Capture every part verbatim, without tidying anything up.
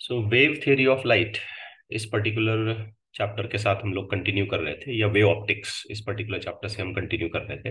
So wave theory of light इस particular chapter के साथ हम लोग कंटिन्यू कर रहे थे, या वेव ऑप्टिक्स इस पर्टिकुलर चैप्टर से हम कंटिन्यू कर रहे थे।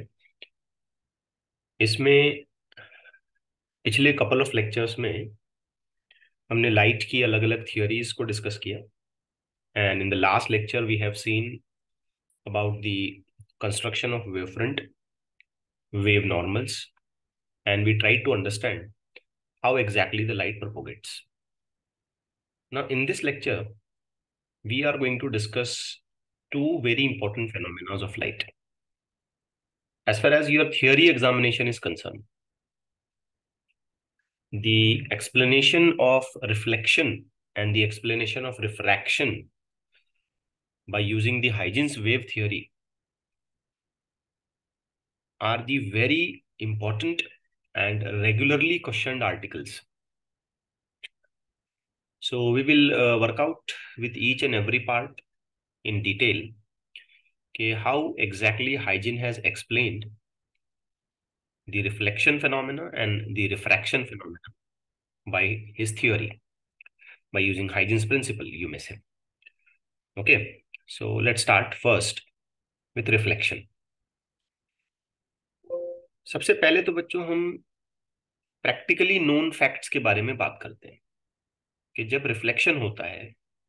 इसमें पिछले कपल ऑफ लेक्चर्स में हमने लाइट की अलग अलग थियोरीज को डिस्कस किया, and in the last lecture we have seen about the construction of wave front, wave normals, and we tried to understand how exactly the light propagates. Now, in this lecture, we are going to discuss two very important phenomena of light. As far as your theory examination is concerned, the explanation of reflection and the explanation of refraction by using the Huygens wave theory are the very important and regularly questioned articles. So we will uh, work out with each and every part in detail okay, how exactly Huygens has explained the reflection phenomena and the refraction phenomena by his theory, by using Huygens principle, you may say. Okay, so let's start first with reflection. सबसे पहले तो बच्चों हम practically known facts के बारे में बात करते हैं कि जब रिफ्लेक्शन होता है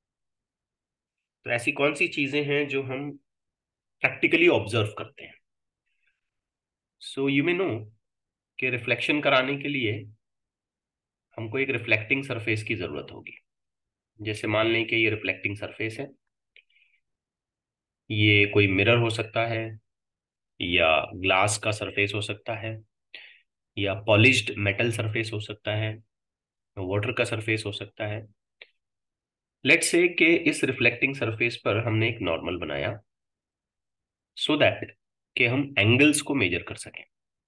तो ऐसी कौन सी चीजें हैं जो हम प्रैक्टिकली ऑब्जर्व करते हैं। सो यू मे नो कि रिफ्लेक्शन कराने के लिए हमको एक रिफ्लेक्टिंग सरफेस की जरूरत होगी। जैसे मान लें कि ये रिफ्लेक्टिंग सरफेस है, ये कोई मिरर हो सकता है, या ग्लास का सरफेस हो सकता है, या पॉलिश्ड मेटल सरफेस हो सकता है, वाटर का सरफेस हो सकता है। लेट्स से कि इस रिफ्लेक्टिंग सरफेस पर हमने एक नॉर्मल बनाया सो दैट कि हम एंगल्स को मेजर कर सकें।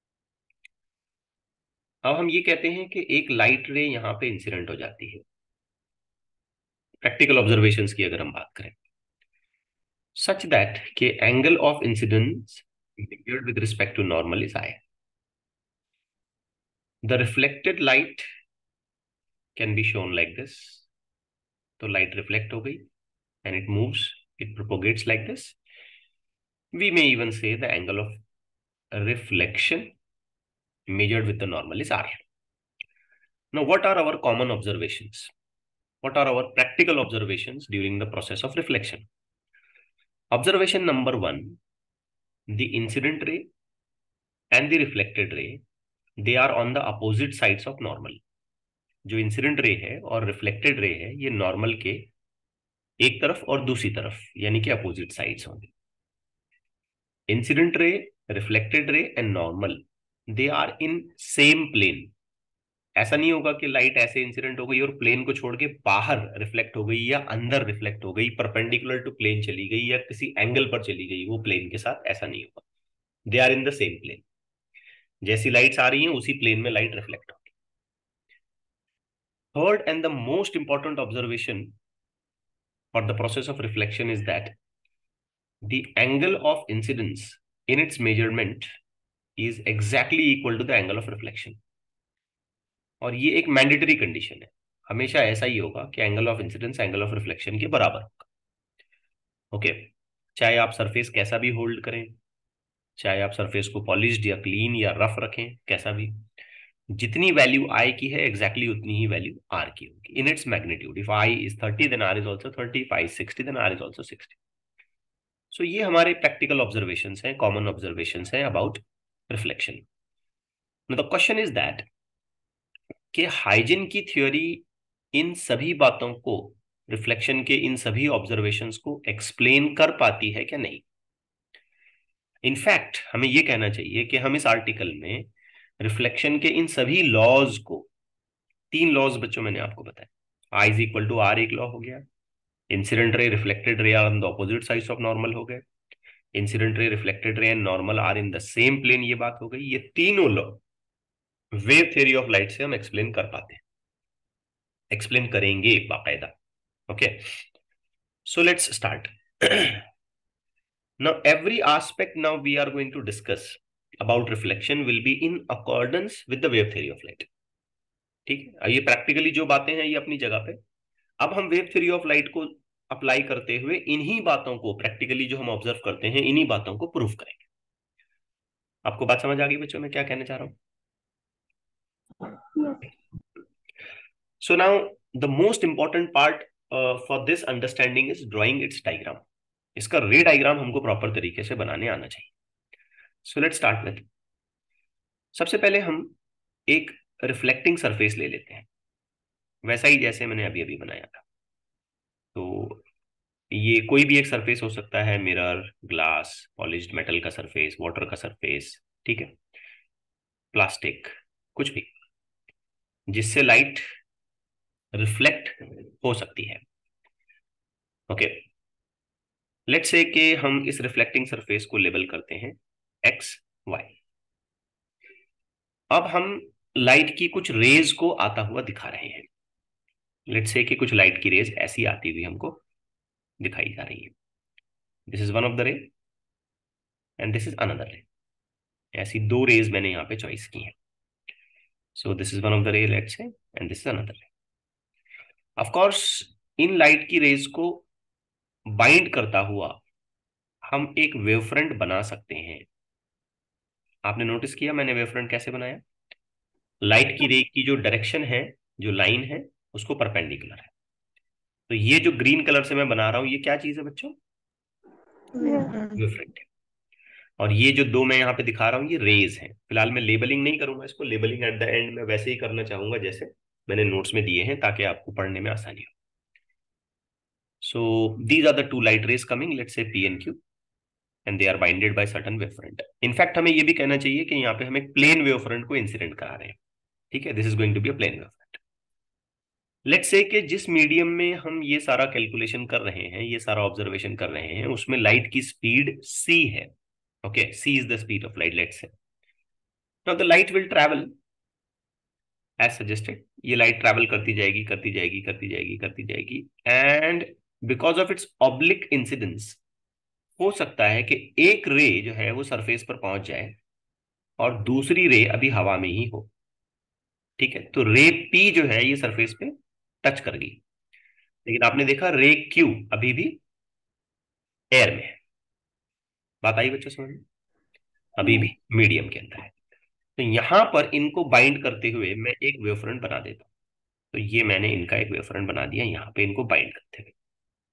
अब हम ये कहते हैं कि एक लाइट रे यहां पे इंसिडेंट हो जाती है, प्रैक्टिकल ऑब्जर्वेशंस की अगर हम बात करें, सच दैट कि angle of incidence measured with respect to normal is I. The reflected light can be shown like this. तो लाइट रिफ्लेक्ट हो गई and it moves, it propagates like this. We may even say the angle of reflection measured with the normal is R. Now, what are our common observations? What are our practical observations during the process of reflection? Observation number one, the incident ray and the reflected ray, they are on the opposite sides of normal. जो incident ray है और reflected ray है ये normal के एक तरफ और दूसरी तरफ यानी कि अपोजिट साइड्स होंगे। Incident ray, reflected ray and normal, they are in same plane. ऐसा नहीं होगा कि लाइट ऐसे इंसिडेंट हो गई और प्लेन को छोड़ के बाहर रिफ्लेक्ट हो गई या अंदर रिफ्लेक्ट हो गई, परपेंडिकुलर टू प्लेन चली गई या किसी एंगल पर चली गई वो प्लेन के साथ, ऐसा नहीं होगा। They are in the same plane. जैसी लाइट्स आ रही हैं उसी प्लेन में लाइट रिफ्लेक्ट होगी। Third and the most important observation for the process of reflection is that the angle of incidence in its measurement is exactly equal to the angle of reflection. और ये एक mandatory condition है, हमेशा ऐसा ही होगा कि angle of incidence angle of reflection के बराबर होगा। Okay okay. चाहे आप सरफेस कैसा भी होल्ड करें, चाहे आप सरफेस को पॉलिश्ड या क्लीन या रफ रखें, कैसा भी, जितनी वैल्यू आई की है एग्जैक्टली exactly उतनी ही वैल्यू आर की होगी in its magnitude. If I is thirty then R is also thirty, if I sixty then R is also sixty. So ये हमारे प्रैक्टिकल ऑब्जर्वेशंस हैं, कॉमन ऑब्जर्वेशंस हैं about reflection. The question is that कि Huygens की theory इन सभी बातों को, रिफ्लेक्शन के इन सभी ऑब्जर्वेशंस को एक्सप्लेन कर पाती है क्या नहीं। इनफैक्ट हमें यह कहना चाहिए कि हम इस आर्टिकल में रिफ्लेक्शन के इन सभी लॉज को, तीन लॉज बच्चों मैंने आपको बताया, I is equal to R एक लॉ हो गया, incident ray reflected ray are on the opposite sides of normal हो गए, incident ray reflected ray and normal are in the same plane, ये बात हो गई। ये तीनों law wave theory of light से हम एक्सप्लेन कर पाते हैं, एक्सप्लेन करेंगे बाकायदा। Okay, so let's start. Now every aspect now we are going to discuss about reflection will be in accordance with the wave theory of light. ठीक है, ये प्रैक्टिकली जो बातें हैं ये अपनी जगह पे, अब हम वेव थ्योरी ऑफ लाइट को अप्लाई करते हुए इन्हीं बातों को प्रैक्टिकली जो हम ऑब्जर्व करते हैं इन्हीं बातों को प्रूफ करेंगे। आपको बात समझ आ गई बच्चों, मैं क्या कहना चाह रहा हूं? So now the most important part for this understanding is drawing its diagram. इसका रे डायग्राम हमको प्रॉपर तरीके से बनाने आना चाहिए। सो लेट्स स्टार्ट विथ, सबसे पहले हम एक रिफ्लेक्टिंग सरफेस ले लेते हैं, वैसा ही जैसे मैंने अभी अभी बनाया था। तो ये कोई भी एक सरफेस हो सकता है, मिरर, ग्लास, पॉलिश्ड मेटल का सरफेस, वाटर का सरफेस, ठीक है, प्लास्टिक, कुछ भी जिससे लाइट रिफ्लेक्ट हो सकती है। ओके, लेट्स से कि हम इस रिफ्लेक्टिंग सरफेस को लेबल करते हैं एक्स वाई। अब हम लाइट की कुछ रेज को आता हुआ दिखा रहे हैं। लेट्स से कि कुछ लाइट की रेज ऐसी आती हुई हमको दिखाई जा रही है। This is one of the ray and this is another ray. ऐसी दो रेज मैंने यहां पे चॉइस की है। So this is one of the ray, let's say, and this is another ray. Of course इन लाइट की रेज को बाइंड करता हुआ हम एक वेवफ्रंट बना सकते हैं। आपने नोटिस किया मैंने वेवफ्रंट कैसे बनाया? लाइट की रे की जो डायरेक्शन है, जो लाइन है, उसको परपेंडिकुलर है। तो ये जो ग्रीन कलर से मैं बना रहा हूं ये क्या चीज है बच्चों? वेवफ्रंट है। और ये जो दो मैं यहाँ पे दिखा रहा हूँ ये रेज हैं। फिलहाल मैं लेबलिंग नहीं करूंगा इसको, लेबलिंग एट द एंड में वैसे ही करना चाहूंगा जैसे मैंने नोट्स में दिए हैं, ताकि आपको पढ़ने में आसानी हो। So these are the two light rays coming, let's say P and Q, and they are bounded by certain wavefront. In fact हमें ये भी कहना चाहिए कि यहाँ पे हम एक प्लेन वेवफ्रंट को इंसिडेंट करा रहे हैं, ठीक है, this is going to be a plane wavefront. Let's say कि जिस मीडियम में हम ये सारा कैलकुलेशन कर रहे हैं, ये सारा ऑब्जर्वेशन कर रहे हैं, उसमें लाइट की स्पीड c है। Okay, c is the speed of light, let's say. Now the light will travel as suggested. ये लाइट ट्रैवल करती जाएगी करती जाएगी करती जाएगी करती जाएगी, and because of its oblique incidence हो सकता है कि एक रे जो है वो सरफेस पर पहुंच जाए और दूसरी रे अभी हवा में ही हो, ठीक है। तो रे पी जो है ये सरफेस पे टच कर गई, लेकिन आपने देखा रे क्यू अभी भी एयर में है। बात आई बच्चों समझ में? अभी भी मीडियम के अंदर है। तो यहां पर इनको बाइंड करते हुए मैं एक वेवफ्रंट बना देता हूं। तो ये मैंने इनका एक वेवफ्रंट बना दिया यहां पे इनको बाइंड करते हुए।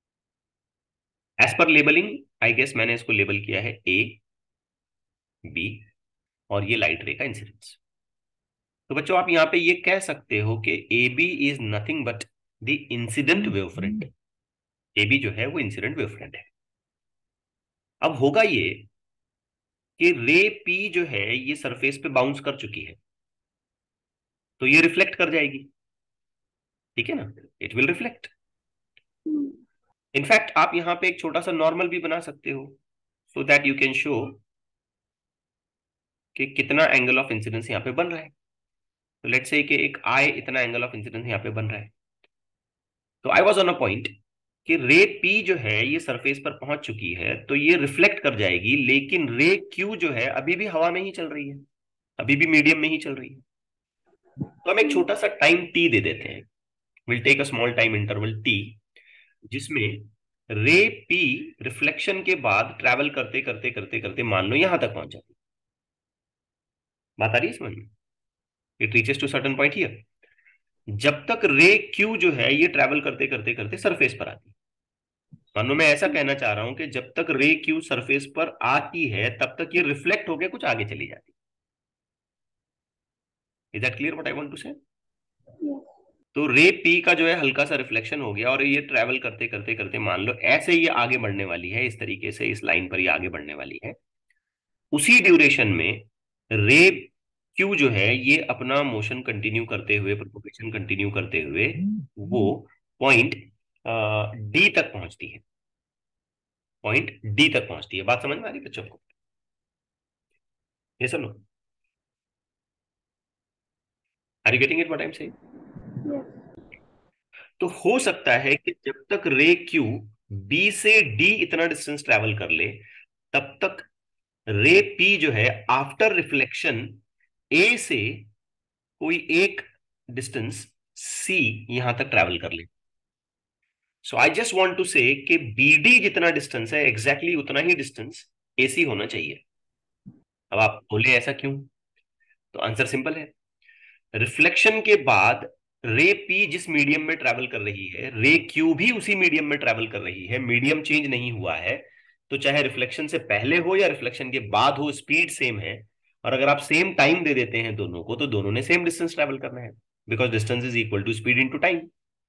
As per labelling I guess मैंने इसको लेबल किया है ए बी, और ये लाइट रे का इंसिडेंस। तो बच्चों आप यहां पे ये कह सकते हो कि A B is nothing but the incident wavefront. A B जो है वो इंसिडेंट वेवफ्रंट है। अब होगा ये कि रे पी जो है ये सरफेस पे बाउंस कर चुकी है, तो ये रिफ्लेक्ट कर जाएगी, ठीक है ना, इट विल रिफ्लेक्ट। इनफैक्ट आप यहां पे एक छोटा सा नॉर्मल भी बना सकते हो, so that you can show कि कितना एंगल ऑफ इंसिडेंस यहाँ पे बन रहा है। तो लेट्स से कि एक आई इतना एंगल ऑफ इंसिडेंस यहाँ पे बन रहा है। तो I was on a point कि रे पी जो है ये सरफेस पर पहुंच चुकी है, तो ये रिफ्लेक्ट कर जाएगी, लेकिन रे क्यू जो है अभी भी हवा में ही चल रही है, अभी भी मीडियम में ही चल रही है। तो हम एक छोटा सा टाइम टी दे देते हैं, will take a small time interval T, जिसमें रे पी रिफ्लेक्शन के बाद ट्रैवल करते करते करते करते मान लो यहां तक पहुंच जाती। बात आ रही है समझ में? It reaches to certain point here. जब तक रे क्यू जो है ये ट्रैवल करते करते करते सरफेस पर आती है। मानो मैं ऐसा कहना चाह रहा हूं कि जब तक रे क्यू सरफेस पर आती है तब तक ये रिफ्लेक्ट होकर कुछ आगे चली जाती है। Is that clear what I want to say? तो रे पी का जो है हल्का सा रिफ्लेक्शन हो गया, और ये ट्रैवल करते करते करते मान लो ऐसे ये आगे बढ़ने वाली है, इस तरीके से इस लाइन पर ये आगे बढ़ने वाली है। उसी ड्यूरेशन में रे क्यू जो है ये अपना मोशन कंटिन्यू करते हुए, प्रोपोगेशन कंटिन्यू करते हुए वो पॉइंट डी तक पहुंचती है, पॉइंट डी तक पहुंचती है। बात समझ में आ रही बच्चों को? ये सुनो, are you getting it what I am saying? तो हो सकता है कि जब तक रे क्यू बी से डी इतना डिस्टेंस ट्रेवल कर ले, तब तक रे पी जो है आफ्टर रिफ्लेक्शन ए से कोई एक डिस्टेंस सी यहां तक ट्रेवल कर ले। So I just want to say कि बीडी जितना डिस्टेंस है एग्जैक्टली exactly उतना ही डिस्टेंस एसी होना चाहिए। अब आप बोले ऐसा क्यों, तो आंसर सिंपल है। रिफ्लेक्शन के बाद रे पी जिस मीडियम में ट्रैवल कर रही है, रे क्यू भी उसी मीडियम में ट्रैवल कर रही है, मीडियम चेंज नहीं हुआ है। तो चाहे रिफ्लेक्शन से पहले हो या रिफ्लेक्शन के बाद हो, स्पीड सेम है। और अगर आप सेम टाइम दे देते हैं दोनों को, तो दोनों ने सेम डिस्टेंस ट्रैवल करना है, because distance is equal to speed into time.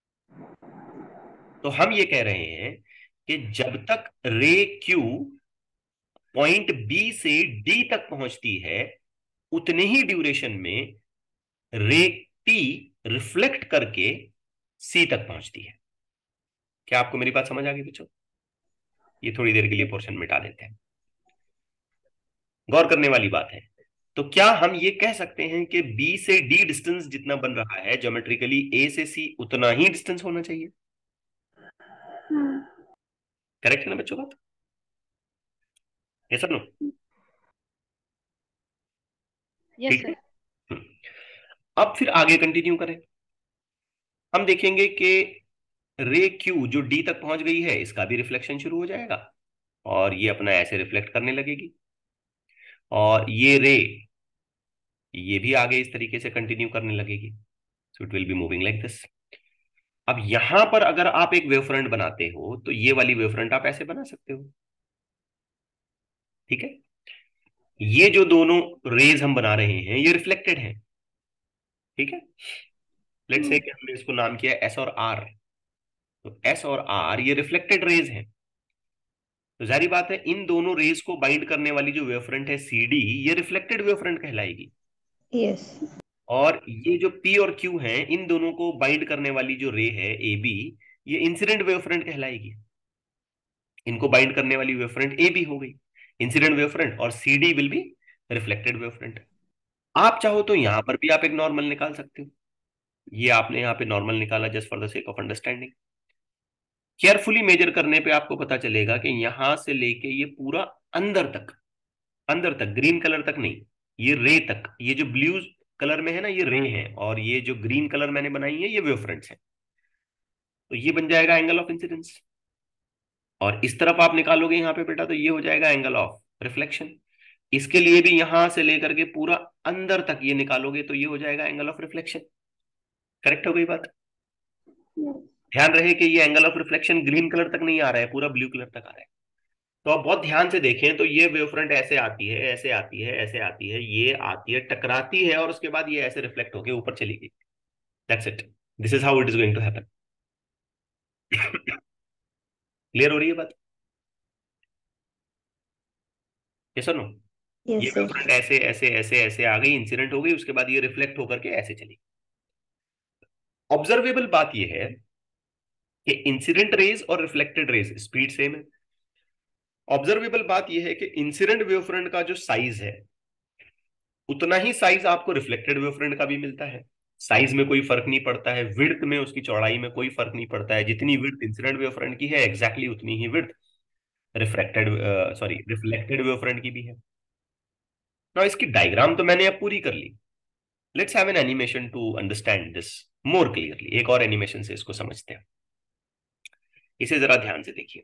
तो हम ये कह रहे हैं कि जब तक रे क्यू पॉइंट बी से डी तक पहुंचती है, उतने ही ड्यूरेशन में रे टी रिफ्लेक्ट करके सी तक पहुंचती है। क्या आपको मेरी बात समझ आ गई बच्चों? ये थोड़ी देर के लिए पोर्शन मिटा देते हैं, गौर करने वाली बात है। तो क्या हम ये कह सकते हैं कि बी से डी डिस्टेंस जितना बन रहा है ज्योमेट्रिकली, ए से सी उतना ही डिस्टेंस होना चाहिए? करेक्ट है ना बच्चों बात? ऐसा नो? यस ठीक है। सर। हम्म। अब फिर आगे कंटिन्यू करें। हम देखेंगे कि रे क्यू जो डी तक पहुंच गई है, इसका भी रिफ्लेक्शन शुरू हो जाएगा और ये अपना ऐसे रिफ्लेक्ट करने लगेगी। और ये रे, ये भी आगे इस तरीके से कंटिन्यू करने लगेगी। So it will be moving like this. अब यहां पर अगर आप एक वेवफ्रंट बनाते हो, तो ये वाली वेवफ्रंट आप ऐसे बना सकते हो। ठीक है। ये जो दोनों रेज हम बना रहे हैं, ये रिफ्लेक्टेड है। ठीक है। लेट्स से कि हमने इसको नाम किया एस और आर। तो एस और आर ये रिफ्लेक्टेड रेज हैं। तो जारी बात है, इन दोनों रेज को बाइंड करने वाली जो वेवफ्रंट है सी डी, ये रिफ्लेक्टेड वेवफ्रंट कहलाएगी। यस। और ये जो पी और क्यू है, इन दोनों को बाइंड करने वाली जो रे है ए बी, ये इंसिडेंट वेवफ्रंट कहलाएगी। इनको बाइंड करने वाली वेवफ्रंट ए बी हो गई इंसिडेंट वेवफ्रंट, और C D will be reflected wavefront. आप चाहो तो यहां पर भी आप एक नॉर्मल निकाल सकते हो। ये आपने यहाँ पे नॉर्मल निकाला just for the sake of understanding. Carefully measure करने पे आपको पता चलेगा कि यहां से लेके ये पूरा अंदर तक, अंदर तक, ग्रीन कलर तक नहीं, ये रे तक, ये जो ब्लू कलर में है ना, ये रे है, और ये जो ग्रीन कलर मैंने बनाई है, ये वेव फ्रंट्स है। तो ये बन जाएगा एंगल ऑफ इंसिडेंस। और इस तरफ आप निकालोगे यहाँ पे बेटा, तो ये हो जाएगा एंगल ऑफ रिफ्लेक्शन। इसके लिए भी यहां से लेकर के पूरा अंदर तक ये निकालोगे, तो ये हो जाएगा एंगल ऑफ रिफ्लेक्शन। करेक्ट हो गई बात? ध्यान रहे कि ये angle of reflection green colour तक नहीं आ रहा है, पूरा ब्लू कलर तक आ रहा है। तो आप बहुत ध्यान से देखें, तो ये वेव फ्रंट ऐसे आती है, ऐसे आती है, ऐसे आती है, ये आती है, टकराती है, और उसके बाद ये ऐसे रिफ्लेक्ट होके ऊपर चली गई। That's it. This is how it is going to happen. Clear हो रही है बात? यस और नो? ये यस वेव सर। फ्रंट ऐसे ऐसे ऐसे ऐसे आ गई, इंसिडेंट हो गई, उसके बाद ये रिफ्लेक्ट होकर के ऐसे चली। ऑब्जर्वेबल बात ये है कि इंसिडेंट रेज और रिफ्लेक्टेड रेज स्पीड सेम है। ऑब्जर्वेबल बात यह है कि इंसिडेंट वेवफ्रंट का जो साइज है, उतना ही साइज आपको रिफ्लेक्टेड वेवफ्रंट का भी मिलता है। साइज में कोई फर्क नहीं पड़ता है, विड्थ में, उसकी चौड़ाई में कोई फर्क नहीं पड़ता है। जितनी विड्थ इंसिडेंट वेवफ्रंट की है, एग्जैक्टली exactly उतनी ही width reflected sorry reflected wavefront की भी है। ना इसकी डायग्राम तो मैंने अब पूरी कर ली। Let's have an animation to understand this more clearly. एक और एनिमेशन से इसको समझते हैं। इसे जरा ध्यान से देखिए।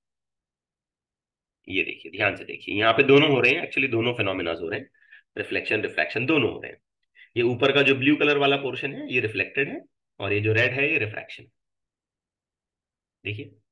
ये देखिए, ध्यान से देखिए, यहाँ पे दोनों हो रहे हैं, एक्चुअली दोनों फिनोमिना हो रहे हैं, रिफ्लेक्शन रिफ्रैक्शन दोनों हो रहे हैं। ये ऊपर का जो ब्लू कलर वाला पोर्शन है, ये रिफ्लेक्टेड है, और ये जो रेड है, ये रिफ्रैक्शन। देखिए,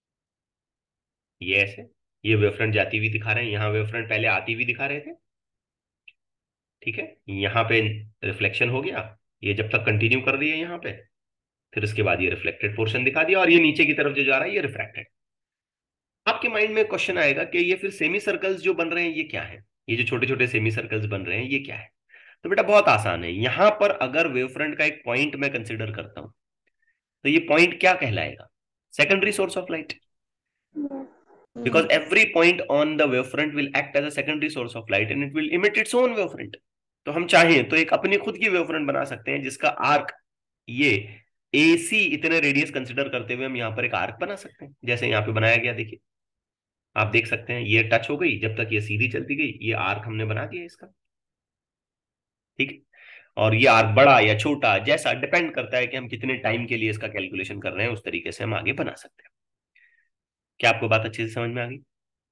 ये ऐसे, ये वेवफ्रंट जाती हुई दिखा रहे हैं, यहाँ वेवफ्रंट पहले आती हुई दिखा रहे थे। ठीक है। यहाँ पे रिफ्लेक्शन हो गया, ये जब तक कंटिन्यू कर रही है यहाँ पे, फिर उसके बाद ये रिफ्लेक्टेड पोर्शन दिखा दिया, और ये नीचे की तरफ जो जा रहा है, ये रिफ्रैक्टेड। आपके माइंड में क्वेश्चन आएगा कि ये फिर सेमी सर्कल्स जो बन रहे हैं, ये क्या है? ये जो छोटे छोटे सेमी सर्कल्स बन रहे हैं, ये क्या है? तो बेटा बहुत आसान है। यहां पर अगर वेवफ्रंट का एक पॉइंट मैं कंसिडर करता हूं, तो ये पॉइंट क्या कहलाएगा? Secondary source of light. Because every point on the wavefront will act as a secondary source of light and it will emit its own wavefront. तो हम चाहें तो एक अपनी खुद की वेवफ्रंट बना सकते हैं, जिसका आर्क, ये एसी इतने रेडियस कंसिडर करते हुए हम यहाँ पर एक आर्क बना सकते हैं, जैसे यहाँ पे बनाया गया। देखिए, आप देख सकते हैं, ये टच हो गई, जब तक ये सीधी चलती गई, ये आर्क हमने बना दिया इसका। ठीक है। और ये आर्क बड़ा या छोटा, जैसा डिपेंड करता है कि हम कितने टाइम के लिए इसका कैलकुलेशन कर रहे हैं, उस तरीके से हम आगे बना सकते हैं। क्या आपको बात अच्छे से समझ में आ गई?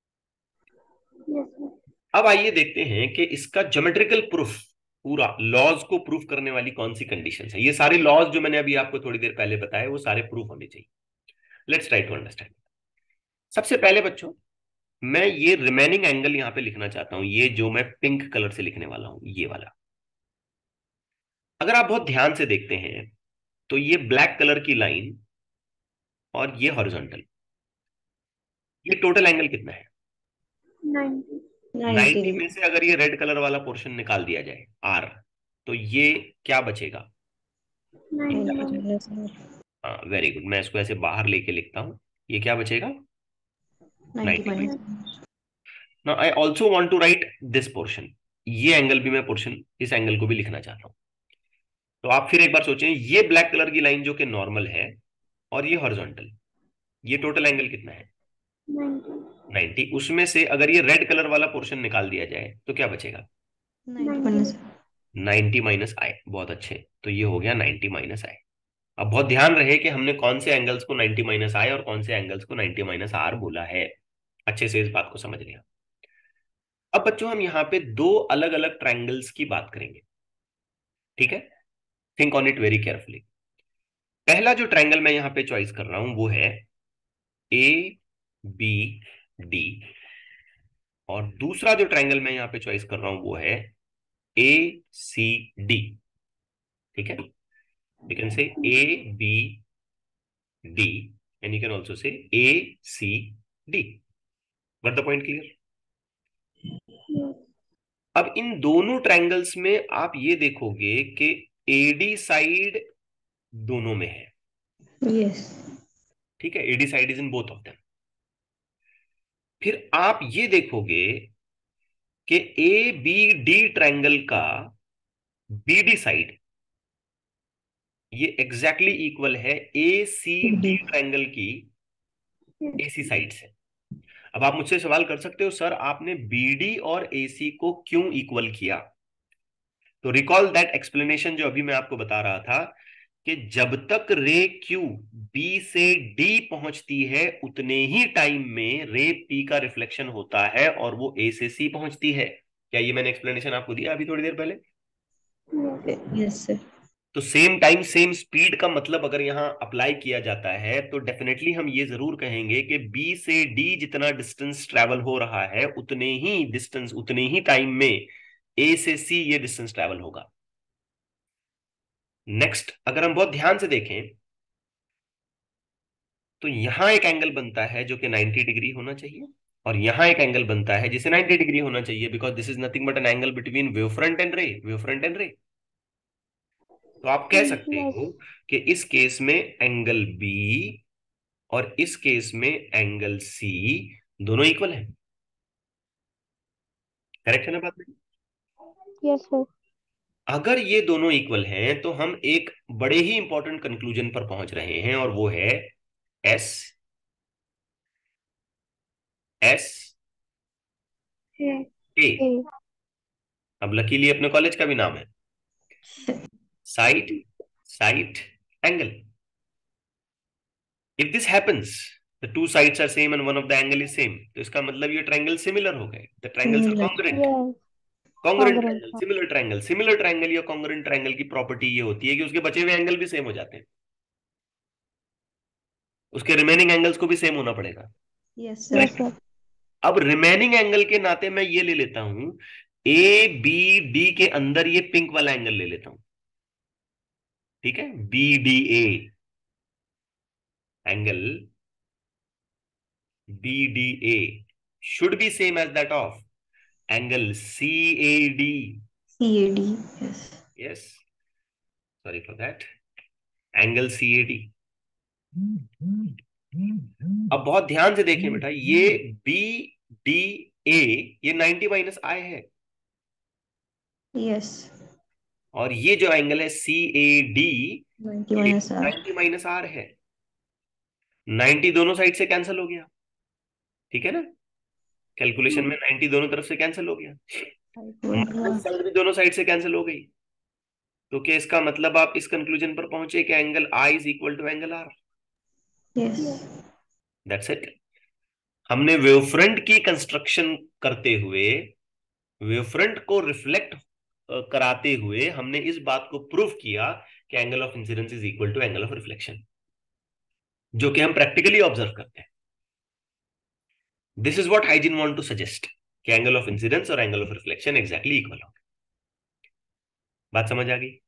अब आइए देखते हैं कि इसका ज्योमेट्रिकल प्रूफ, पूरा लॉज को प्रूफ करने वाली कौन सी कंडीशन है। ये सारे लॉज जो मैंने अभी आपको थोड़ी देर पहले बताए वो सारे प्रूफ होने चाहिए। Let's try to understand. सबसे पहले बच्चों, मैं ये रिमेनिंग एंगल यहां पे लिखना चाहता हूं, ये जो मैं पिंक कलर से लिखने वाला हूं, ये वाला। अगर आप बहुत ध्यान से देखते हैं तो ये ब्लैक कलर की लाइन और ये हॉरिजॉन्टल, ये टोटल एंगल कितना है? नाइन्टी। नाइन्टी में से अगर ये रेड कलर वाला पोर्शन निकाल दिया जाए आर, तो ये क्या बचेगा? ये क्या बचेगा? हाँ, वेरी गुड। मैं इसको ऐसे बाहर लेके लिखता हूं, ये क्या बचेगा? Ninety. Now I also want to write this portion, ये एंगल भी मैं पोर्शन, इस एंगल को भी लिखना चाहता हूं। तो आप फिर एक बार सोचें, ये ब्लैक कलर की लाइन जो कि नॉर्मल है और ये हॉरिजॉन्टल, ये टोटल एंगल कितना है? नाइन्टी। उसमें से अगर ये रेड कलर वाला पोर्शन निकाल दिया जाए तो क्या बचेगा? Ninety minus I. बहुत अच्छे, तो ये हो गया नाइन्टी माइनस आई। अब बहुत ध्यान रहे कि हमने कौन से एंगल्स को नाइन्टी माइनस आई और कौन से एंगल्स को नाइन्टी माइनस आर बोला है। अच्छे से इस बात को समझ लिया। अब बच्चों हम यहाँ पे दो अलग अलग ट्रायंगल्स की बात करेंगे, ठीक है? Think on it very carefully. पहला जो ट्रायंगल मैं यहाँ पे चॉइस कर रहा हूं वो है ए बी डी, और दूसरा जो ट्रायंगल मैं यहाँ पे चॉइस कर रहा हूं वो है ए सी डी। ठीक है? You can say A B D and you can also say A C D. Got the point? Clear? अब इन दोनों ट्रायंगल्स में आप ये देखोगे कि एडी साइड दोनों में है। यस। ठीक है, AD side is in both of them. फिर आप ये देखोगे कि ए बी डी ट्रायंगल का बीडी साइड ये एग्जैक्टली exactly इक्वल है ए सी डी ट्रायंगल की एसी साइड से। अब आप मुझसे सवाल कर सकते हो, सर आपने बीडी और एसी को क्यों इक्वल किया? तो रिकॉल दैट एक्सप्लेनेशन जो अभी मैं आपको बता रहा था कि जब तक रे क्यू बी से डी पहुंचती है उतने ही टाइम में रे पी का रिफ्लेक्शन होता है और वो ए से सी पहुंचती है। क्या ये मैंने एक्सप्लेनेशन आपको दिया अभी थोड़ी देर पहले? Yes sir. तो सेम टाइम सेम स्पीड का मतलब अगर यहां अप्लाई किया जाता है तो डेफिनेटली हम ये जरूर कहेंगे कि बी से डी जितना डिस्टेंस ट्रेवल हो रहा है उतने ही डिस्टेंस, उतने ही टाइम में ए से सी ये डिस्टेंस ट्रेवल होगा। नेक्स्ट, अगर हम बहुत ध्यान से देखें तो यहां एक एंगल बनता है जो कि नाइन्टी डिग्री होना चाहिए, और यहां एक एंगल बनता है जिसे नाइन्टी डिग्री होना चाहिए, because this is nothing but an angle between wave front and ray, wave front and ray. तो आप कह सकते हो कि इस केस में एंगल बी और इस केस में एंगल सी दोनों इक्वल है। करेक्ट है ना बात में? Yes sir. अगर ये दोनों इक्वल हैं तो हम एक बड़े ही इंपॉर्टेंट कंक्लूजन पर पहुंच रहे हैं, और वो है एस एस ए। अब लकीली अपने कॉलेज का भी नाम है, side side angle. If this happens, the two sides are same and one of the angle is same, तो इसका मतलब ये ट्रायंगल सिमिलर हो गए, the triangles are congruent. Congruent triangle, similar triangle, similar triangle या कॉन्ग्रुएंट ट्रायंगल की property ये होती है कि उसके बचे हुए एंगल भी सेम हो जाते हैं, उसके रिमेनिंग एंगल्स को भी सेम होना पड़ेगा। Yes sir. अब रिमेनिंग एंगल के नाते मैं ये ले लेता हूं, ए बी डी के अंदर ये पिंक वाला एंगल ले लेता हूं। ठीक है, B D A angle, B D A should be same as that of angle C A D. C A D, yes. Yes, sorry for that. Angle C A D. अब बहुत ध्यान से देखें बेटा, ये B D A ये ninety minus I है, Yes. और ये जो एंगल है C A D ninety minus R. Ninety minus R है। नाइन्टी दोनों साइड से कैंसिल हो गया, ठीक है ना? कैलकुलेशन में नाइन्टी दोनों तरफ से कैंसिल हो गया, माइनस साइड भी दोनों साइड से कैंसिल हो गई। तो क्या इसका मतलब आप इस कंक्लूजन पर पहुंचे कि angle I is equal to angle R? Yes that's it. हमने वेवफ्रंट की कंस्ट्रक्शन करते हुए, वेवफ्रंट को रिफ्लेक्ट कराते हुए हमने इस बात को प्रूव किया कि angle of incidence is equal to angle of reflection, जो कि हम प्रैक्टिकली ऑब्जर्व करते हैं। This is what Huygens want to suggest, कि एंगल ऑफ इंसिडेंस और angle of reflection exactly equal हो। बात समझ आ गई?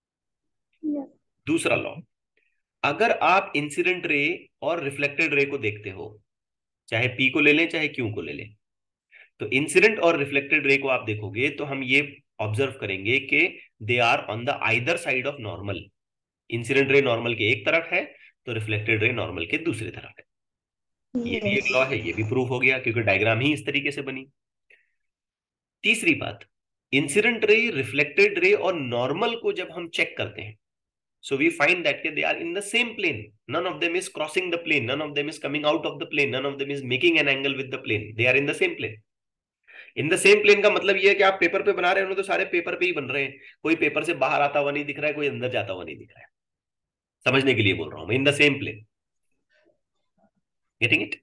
दूसरा लॉ, अगर आप इंसिडेंट रे और रिफ्लेक्टेड रे को देखते हो, चाहे पी को ले लें चाहे क्यू को ले लें, तो इंसिडेंट और रिफ्लेक्टेड रे को आप देखोगे तो हम ये ऑब्जर्व करेंगे कि they are on the either side of normal. Incident ray normal के एक तरफ है, तो रिफ्लेक्टेड रे नॉर्मल के दूसरी तरफ है। ये भी एक यस लॉ है, ये भी प्रूफ हो गया क्योंकि डायग्राम ही इस तरीके से बनी। तीसरी बात, इंसिडेंट रे, रिफ्लेक्टेड रे और नॉर्मल को जब हम चेक करते हैं, so we find that they are in the same plane, none of them is crossing the plane, none of them is coming out of the plane, none of them is making an angle with the plane, they are in the same plane. In the same plane का मतलब ये है कि आप paper पे बना रहे हो तो सारे पेपर पे ही बन रहे हैं, कोई पेपर से बाहर आता हुआ नहीं दिख रहा है, कोई अंदर जाता हुआ नहीं दिख रहा है। समझने के लिए बोल रहा हूं, in the same plane. Getting it?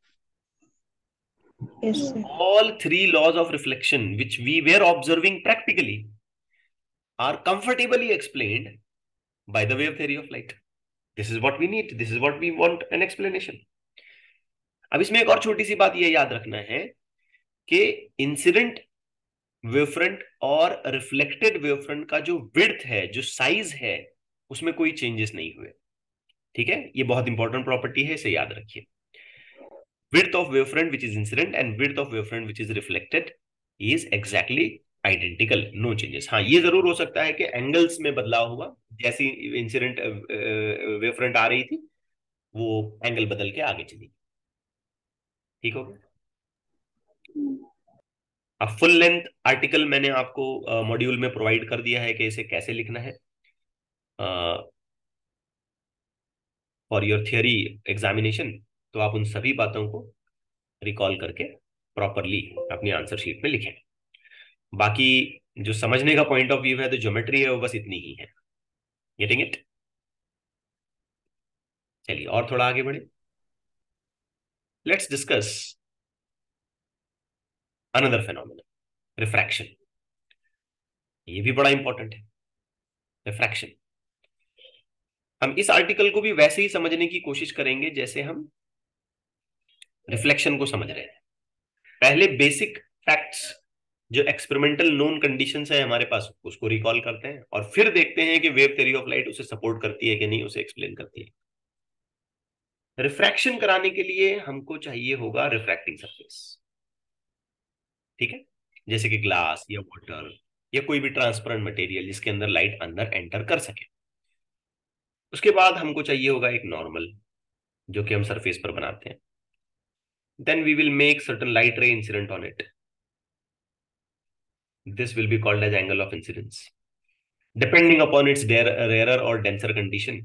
Yes sir All three laws of reflection which we were observing practically are comfortably explained by the wave theory of light. This is what we need, this is what we want an explanation. अब इसमें एक और छोटी सी बात ये याद रखना है कि इंसिडेंट वेवफ्रंट और रिफ्लेक्टेड वेवफ्रंट का जो विड्थ है, जो साइज है, उसमें कोई चेंजेस नहीं हुए। ठीक है, ये बहुत इंपॉर्टेंट प्रॉपर्टी है, इसे याद रखिए। width of wavefront which is incident and width of wavefront which is reflected is exactly identical, no changes. हाँ, ये जरूर हो सकता है कि एंगल्स में बदलाव हुआ, जैसी इंसिडेंट वेवफ्रंट आ रही थी वो एंगल बदल के आगे चली। ठीक हो गया? अब फुल लेंथ आर्टिकल मैंने आपको मॉड्यूल में प्रोवाइड कर दिया है कि इसे कैसे लिखना है फॉर योर थियरी एग्जामिनेशन। तो आप उन सभी बातों को रिकॉल करके प्रॉपरली अपनी आंसर शीट में लिखें। बाकी जो समझने का पॉइंट ऑफ व्यू है, तो ज्योमेट्री है वो बस इतनी ही है। Getting it? चलिए और थोड़ा आगे बढ़े। Let's discuss another phenomena, refraction. ये भी बड़ा इंपॉर्टेंट है, रिफ्रैक्शन। हम इस आर्टिकल को भी वैसे ही समझने की कोशिश करेंगे जैसे हम रिफ्लेक्शन को समझ रहे हैं। पहले बेसिक फैक्ट्स, जो एक्सपेरिमेंटल नोन कंडीशंस है हमारे पास, उसको रिकॉल करते हैं और फिर देखते हैं कि वेव थ्योरी ऑफ लाइट उसे सपोर्ट करती है कि नहीं, उसे एक्सप्लेन करती है। रिफ्रैक्शन कराने के लिए हमको चाहिए होगा रिफ्रैक्टिंग सरफेस। ठीक है, जैसे कि ग्लास या वाटर या कोई भी ट्रांसपेरेंट मटेरियल जिसके अंदर लाइट अंदर एंटर कर सके। उसके बाद हमको चाहिए होगा एक नॉर्मल, जो कि हम सरफेस पर बनाते हैं। Then we will make certain light ray incident on it, this will be called as angle of incidence depending upon its rarer or denser condition।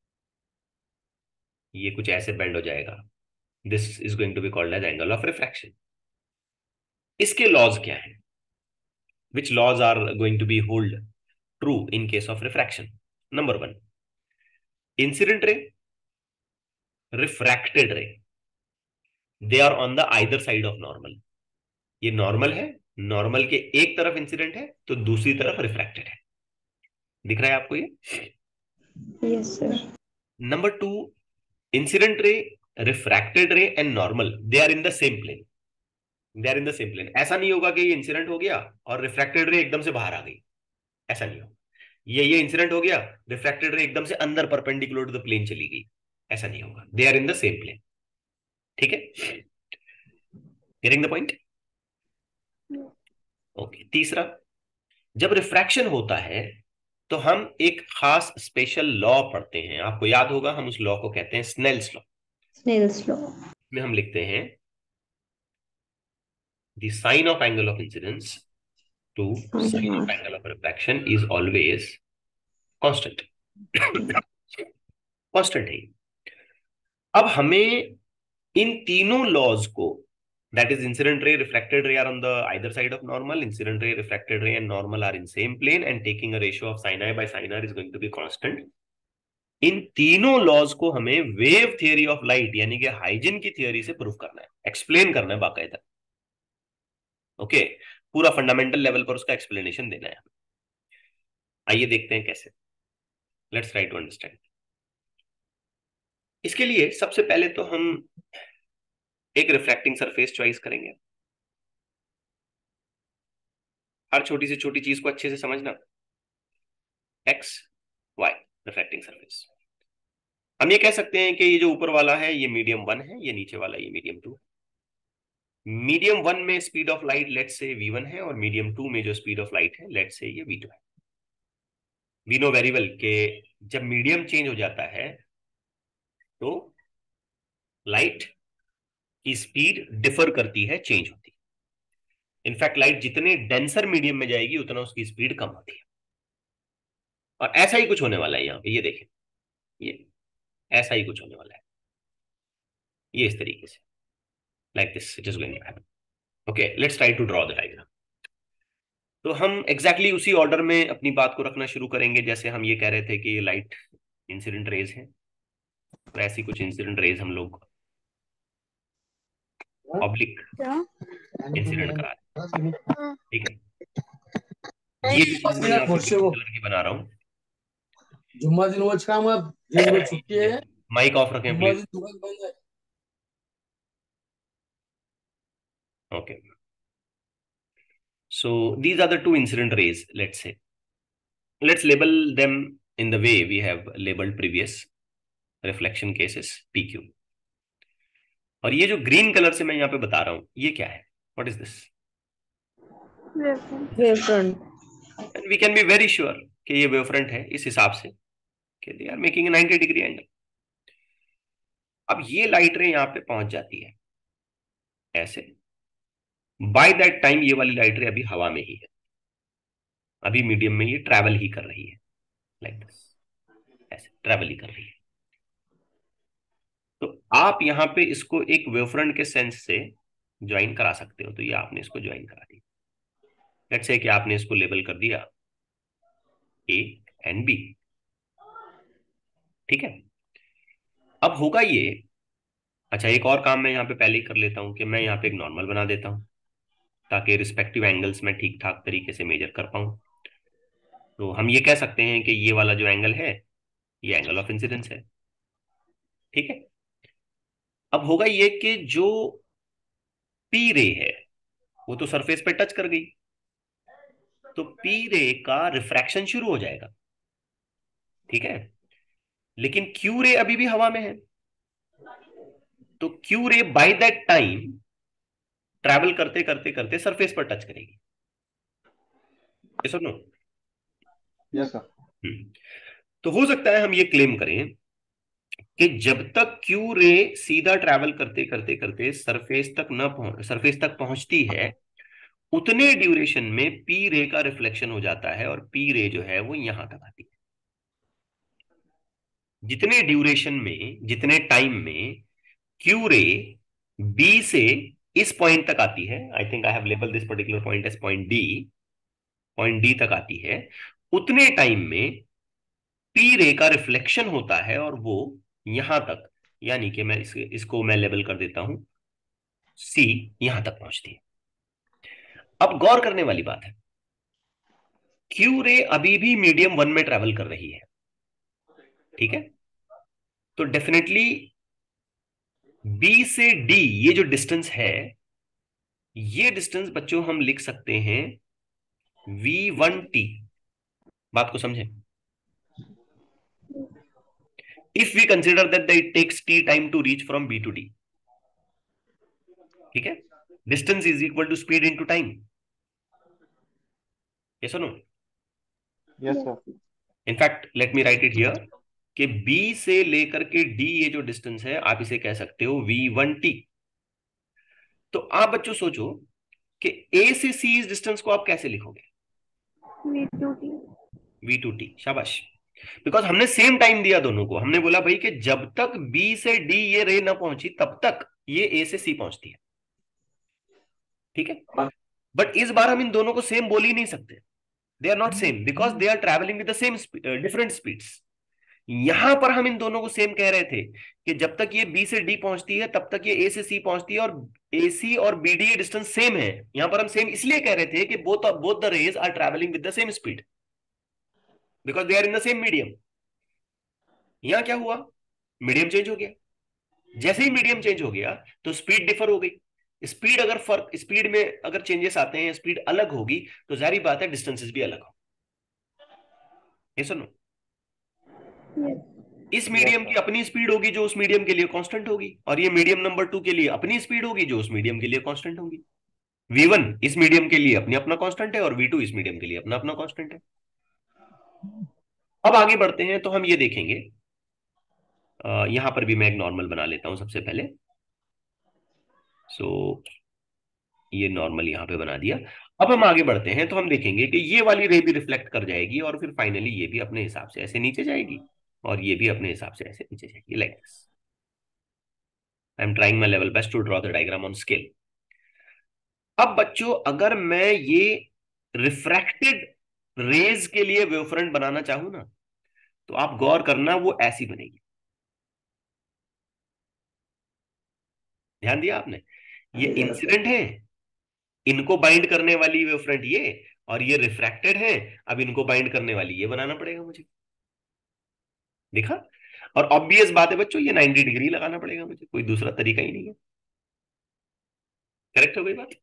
ये कुछ ऐसे बेंड हो जाएगा, this is going to be called as angle of refraction। इसके laws क्या हैं, which laws are going to be hold true in case of refraction? Number one, incident ray, refracted ray, they are on the either side of normal। ये normal है, normal के एक तरफ incident है तो दूसरी तरफ रिफ्रैक्टेड है। दिख रहा है आपको ये? Yes sir number two, incident ray, refracted ray and normal, they are in the same plane, they are in the same plane. ऐसा नहीं होगा कि ये इंसिडेंट हो गया और रिफ्रैक्टेड रे एकदम से बाहर आ गई, ऐसा नहीं होगा। ये ये इंसिडेंट हो गया, रिफ्रैक्टेड रे एकदम से अंदर परपेंडिकुलर टू द प्लेन चली गई, ऐसा नहीं होगा। They are in the same plane. ठीक है, गेटिंग द पॉइंट? ओके। तीसरा, जब रिफ्रैक्शन होता है तो हम एक खास स्पेशल लॉ पढ़ते हैं, आपको याद होगा, हम उस लॉ को कहते हैं स्नेल्स लॉ। स्नेल्स लॉ में हम लिखते हैं the sine of angle of incidence to sine of angle of refraction is always constant। constant है। अब हमें इन तीनों लॉज को That is, incident ray, refracted ray are on the either side of normal. Incident ray, refracted ray and normal are in same plane, and taking a ratio of sin I by sin R is going to be constant. इन तीनों laws को हमें wave theory of light यानी कि Huygens की theory से proof करना है, explain करना है बाकायदा. ओके, पूरा फंडामेंटल लेवल पर उसका एक्सप्लेनेशन देना है. आइए देखते हैं कैसे. Let's try to understand. इसके लिए सबसे पहले तो हम एक रिफ्रैक्टिंग सरफेस चॉइस करेंगे. हर छोटी से छोटी चीज को अच्छे से समझना. X Y refracting surface. हम ये कह सकते हैं कि ये जो ऊपर वाला है ये मीडियम वन है, ये नीचे वाला ये मीडियम टू. मीडियम वन में speed of light let say V one है, और मीडियम टू में जो स्पीड ऑफ लाइट है लेट से ये वी टू है. वी नो वेरी वेल कि जब मीडियम चेंज हो जाता है तो लाइट की स्पीड डिफर करती है, चेंज होती है. इनफैक्ट लाइट जितने डेंसर मीडियम में जाएगी उतना उसकी स्पीड कम होती है. और ऐसा ही कुछ होने वाला है यहाँ पे. ये देखें, ये ऐसा ही कुछ होने वाला है. ये इस तरीके से, like this it is going to happen. Okay, let's try to draw the diagram. तो हम एग्जैक्टली exactly उसी ऑर्डर में अपनी बात को रखना शुरू करेंगे जैसे हम ये कह रहे थे कि ये लाइट इंसिडेंट रेज है. तो ऐसी कुछ इंसिडेंट रेज हम लोग ऑब्लिक इंसिडेंट करा रहे हैं. ठीक है, ये भी चीज मैं यहाँ पे कलर की बना रहा हूँ. जुम्मा दिन वो काम है, दिन वो छुट्टी है. माइक ऑफ रखें please. Okay, so these are the two incident rays. Let's say, let's label them in the way we have labeled previous reflection cases, P Q. और ये जो ग्रीन कलर से मैं यहाँ पे बता रहा हूँ ये क्या है? What is this? Wavefront. And we can be very sure कि ये wavefront है इस हिसाब से कि they are making a ninety degree angle. अब ये लाइट रे यहाँ पे पहुंच जाती है ऐसे. बाय दैट टाइम ये वाली लाइट रे अभी हवा में ही है, अभी मीडियम में ये ट्रैवल ही कर रही है, लाइक दिस, ऐसे ट्रैवल ही कर रही है. तो आप यहाँ पे इसको एक वेवफ्रंट के सेंस से ज्वाइन करा सकते हो. तो ये आपने इसको ज्वाइन करा दिया. लेट्स से कि आपने इसको लेबल कर दिया ए एंड बी. ठीक है, अब होगा ये. अच्छा, एक और काम मैं यहाँ पे पहले ही कर लेता हूं कि मैं यहाँ पे एक नॉर्मल बना देता हूं ताकि रिस्पेक्टिव एंगल्स में ठीक ठाक तरीके से मेजर कर पाऊं. तो हम ये कह सकते हैं कि ये वाला जो एंगल है ये एंगल ऑफ इंसिडेंस है. ठीक है, अब होगा ये कि जो पी रे है वो तो सरफेस पे टच कर गई, तो पी रे का रिफ्रैक्शन शुरू हो जाएगा. ठीक है, लेकिन क्यू रे अभी भी हवा में है, तो क्यू रे बाय दैट टाइम ट्रैवल करते करते करते सरफेस पर टच करेगी. यस और नो? Yes sir. तो हो सकता है हम ये क्लेम करें कि जब तक क्यू रे सीधा ट्रैवल करते करते करते सरफेस तक न पहुंच सरफेस तक पहुंचती है उतने ड्यूरेशन में पी रे का रिफ्लेक्शन हो जाता है और पी रे जो है वो यहां तक आती है. जितने ड्यूरेशन में, जितने टाइम में क्यू रे बी से इस पॉइंट तक आती है, I think I have label this particular point as point D, point D तक आती है, उतने टाइम में पी रे का रिफ्लेक्शन होता है और वो यहां तक, यानी कि मैं इस, इसको मैं लेबल कर देता हूं सी, यहां तक पहुंचती है. अब गौर करने वाली बात है, क्यू रे अभी भी मीडियम वन में ट्रेवल कर रही है. ठीक है, तो डेफिनेटली बी से डी ये जो डिस्टेंस है, ये डिस्टेंस बच्चों हम लिख सकते हैं वी वन टी. बात को समझें. If we consider that it takes T time to reach from B to D. ठीक है, distance is equal to speed into time. Yes और no? Yes sir. In fact let me write it here कि B से लेकर के D ये जो distance है आप इसे कह सकते हो वी वन टी. तो आप बच्चों सोचो कि A से C इस डिस्टेंस को आप कैसे लिखोगे? V two T. V two T, शाबाश. बिकॉज हमने सेम टाइम दिया दोनों को. हमने बोला भाई कि जब तक B से D ये रे ना पहुंची तब तक ये A से C पहुंचती है. ठीक है, बट इस बार हम इन दोनों को सेम बोल ही नहीं सकते, they are not same because they are travelling with the same different speeds. यहां पर हम इन दोनों को सेम कह रहे थे कि जब तक ये बी से डी पहुंचती है तब तक ये ए से सी पहुंचती है, और ए सी और बी डी डिस्टेंस सेम है। यहां पर हम सेम इसलिए कह रहे थे कि both both the rays are travelling with the same speed because they are in the same medium. यहां क्या हुआ, मीडियम चेंज हो गया। जैसे ही मीडियम चेंज हो गया तो स्पीड डिफर हो गई। स्पीड अगर फर्क स्पीड में अगर चेंजेस आते हैं, स्पीड अलग होगी, तो जारी बात है डिस्टेंसेस भी अलग हो। ये सुनो, इस मीडियम की अपनी स्पीड होगी जो उस मीडियम के लिए कांस्टेंट होगी, और ये मीडियम नंबर टू के लिए अपनी स्पीड होगी जो उस मीडियम के लिए कांस्टेंट होगी। वी वन इस मीडियम के लिए अपनी अपना कांस्टेंट है और वी टू इस मीडियम के लिए अपना अपना कांस्टेंट है। अब आगे बढ़ते हैं तो हम ये देखेंगे, यहां पर भी मैं एक नॉर्मल बना लेता हूं सबसे पहले। सो ये नॉर्मल यहां पे बना दिया। अब हम आगे बढ़ते हैं तो हम देखेंगे कि ये वाली रे भी रिफ्लेक्ट कर जाएगी, और फिर फाइनली ये भी अपने हिसाब से ऐसे नीचे जाएगी, और ये भी अपने हिसाब से ऐसे नीचे जाएगी, like this. I am trying my level best to draw the diagram on scale. अब बच्चों अगर मैं ये रिफ्रैक्टेड रेज के लिए वेवफ्रंट बनाना चाहूं ना, तो आप गौर करना वो ऐसी बनेगी। ध्यान दिया आपने, ये इंसिडेंट है, इनको बाइंड करने वाली वेवफ्रंट ये, और ये रिफ्रैक्टेड है, अब इनको बाइंड करने वाली ये बनाना पड़ेगा मुझे। देखा, और ऑब्वियस बात है बच्चों ये नाइंटी डिग्री लगाना पड़ेगा मुझे, कोई दूसरा तरीका ही नहीं है। करेक्ट हो गई बात?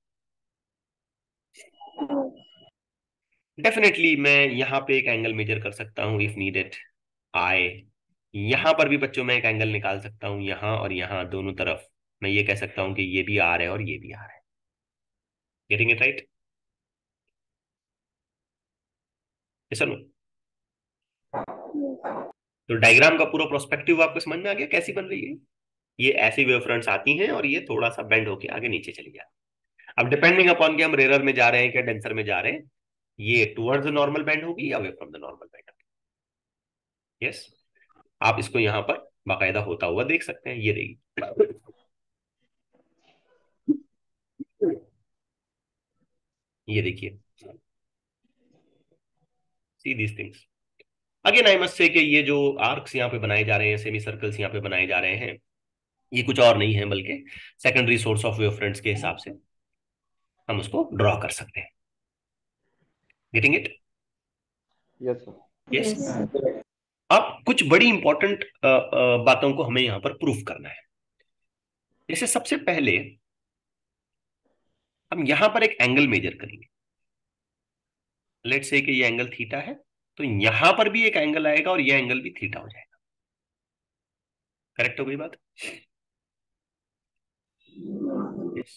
डेफिनेटली मैं यहां पे एक एंगल मेजर कर सकता हूं इफ नीडेड। आई यहां पर भी बच्चों मैं एक एंगल निकाल सकता हूं, यहां और यहां दोनों तरफ। मैं ये कह सकता हूं कि ये भी आर है और ये भी आर है। Getting it right? सुनो, तो डायग्राम का पूरा प्रोस्पेक्टिव आपको समझ में आ गया कैसी बन रही है? ये ऐसी वेव फ्रंट्स आती हैं और ये थोड़ा सा बेंड होके आगे नीचे चली जाती है। अब डिपेंडिंग अपॉन कि हम रेयर में जा रहे हैं क्या डेंसर में जा रहे हैं, ये टुवर्ड्स द नॉर्मल बेंड होगी या away from the normal bend होगी। यस, आप इसको यहां पर बाकायदा होता हुआ देख सकते हैं, ये देगी। ये देखिए, see these things. Again I must say कि ये जो आर्क्स यहाँ पे बनाए जा रहे हैं, सेमी सर्कल्स यहाँ पे बनाए जा रहे हैं, ये कुछ और नहीं है बल्कि secondary source of wave fronts के हिसाब से हम उसको ड्रॉ कर सकते हैं। Getting it? Yes yes. अब कुछ बड़ी इंपॉर्टेंट बातों को हमें यहां पर प्रूफ करना है। जैसे सबसे पहले हम यहां पर एक एंगल मेजर करेंगे। लेट्स से कि ये एंगल थीटा है, तो यहां पर भी एक एंगल आएगा और ये एंगल भी थीटा हो जाएगा। करेक्ट हो गई बात? yes.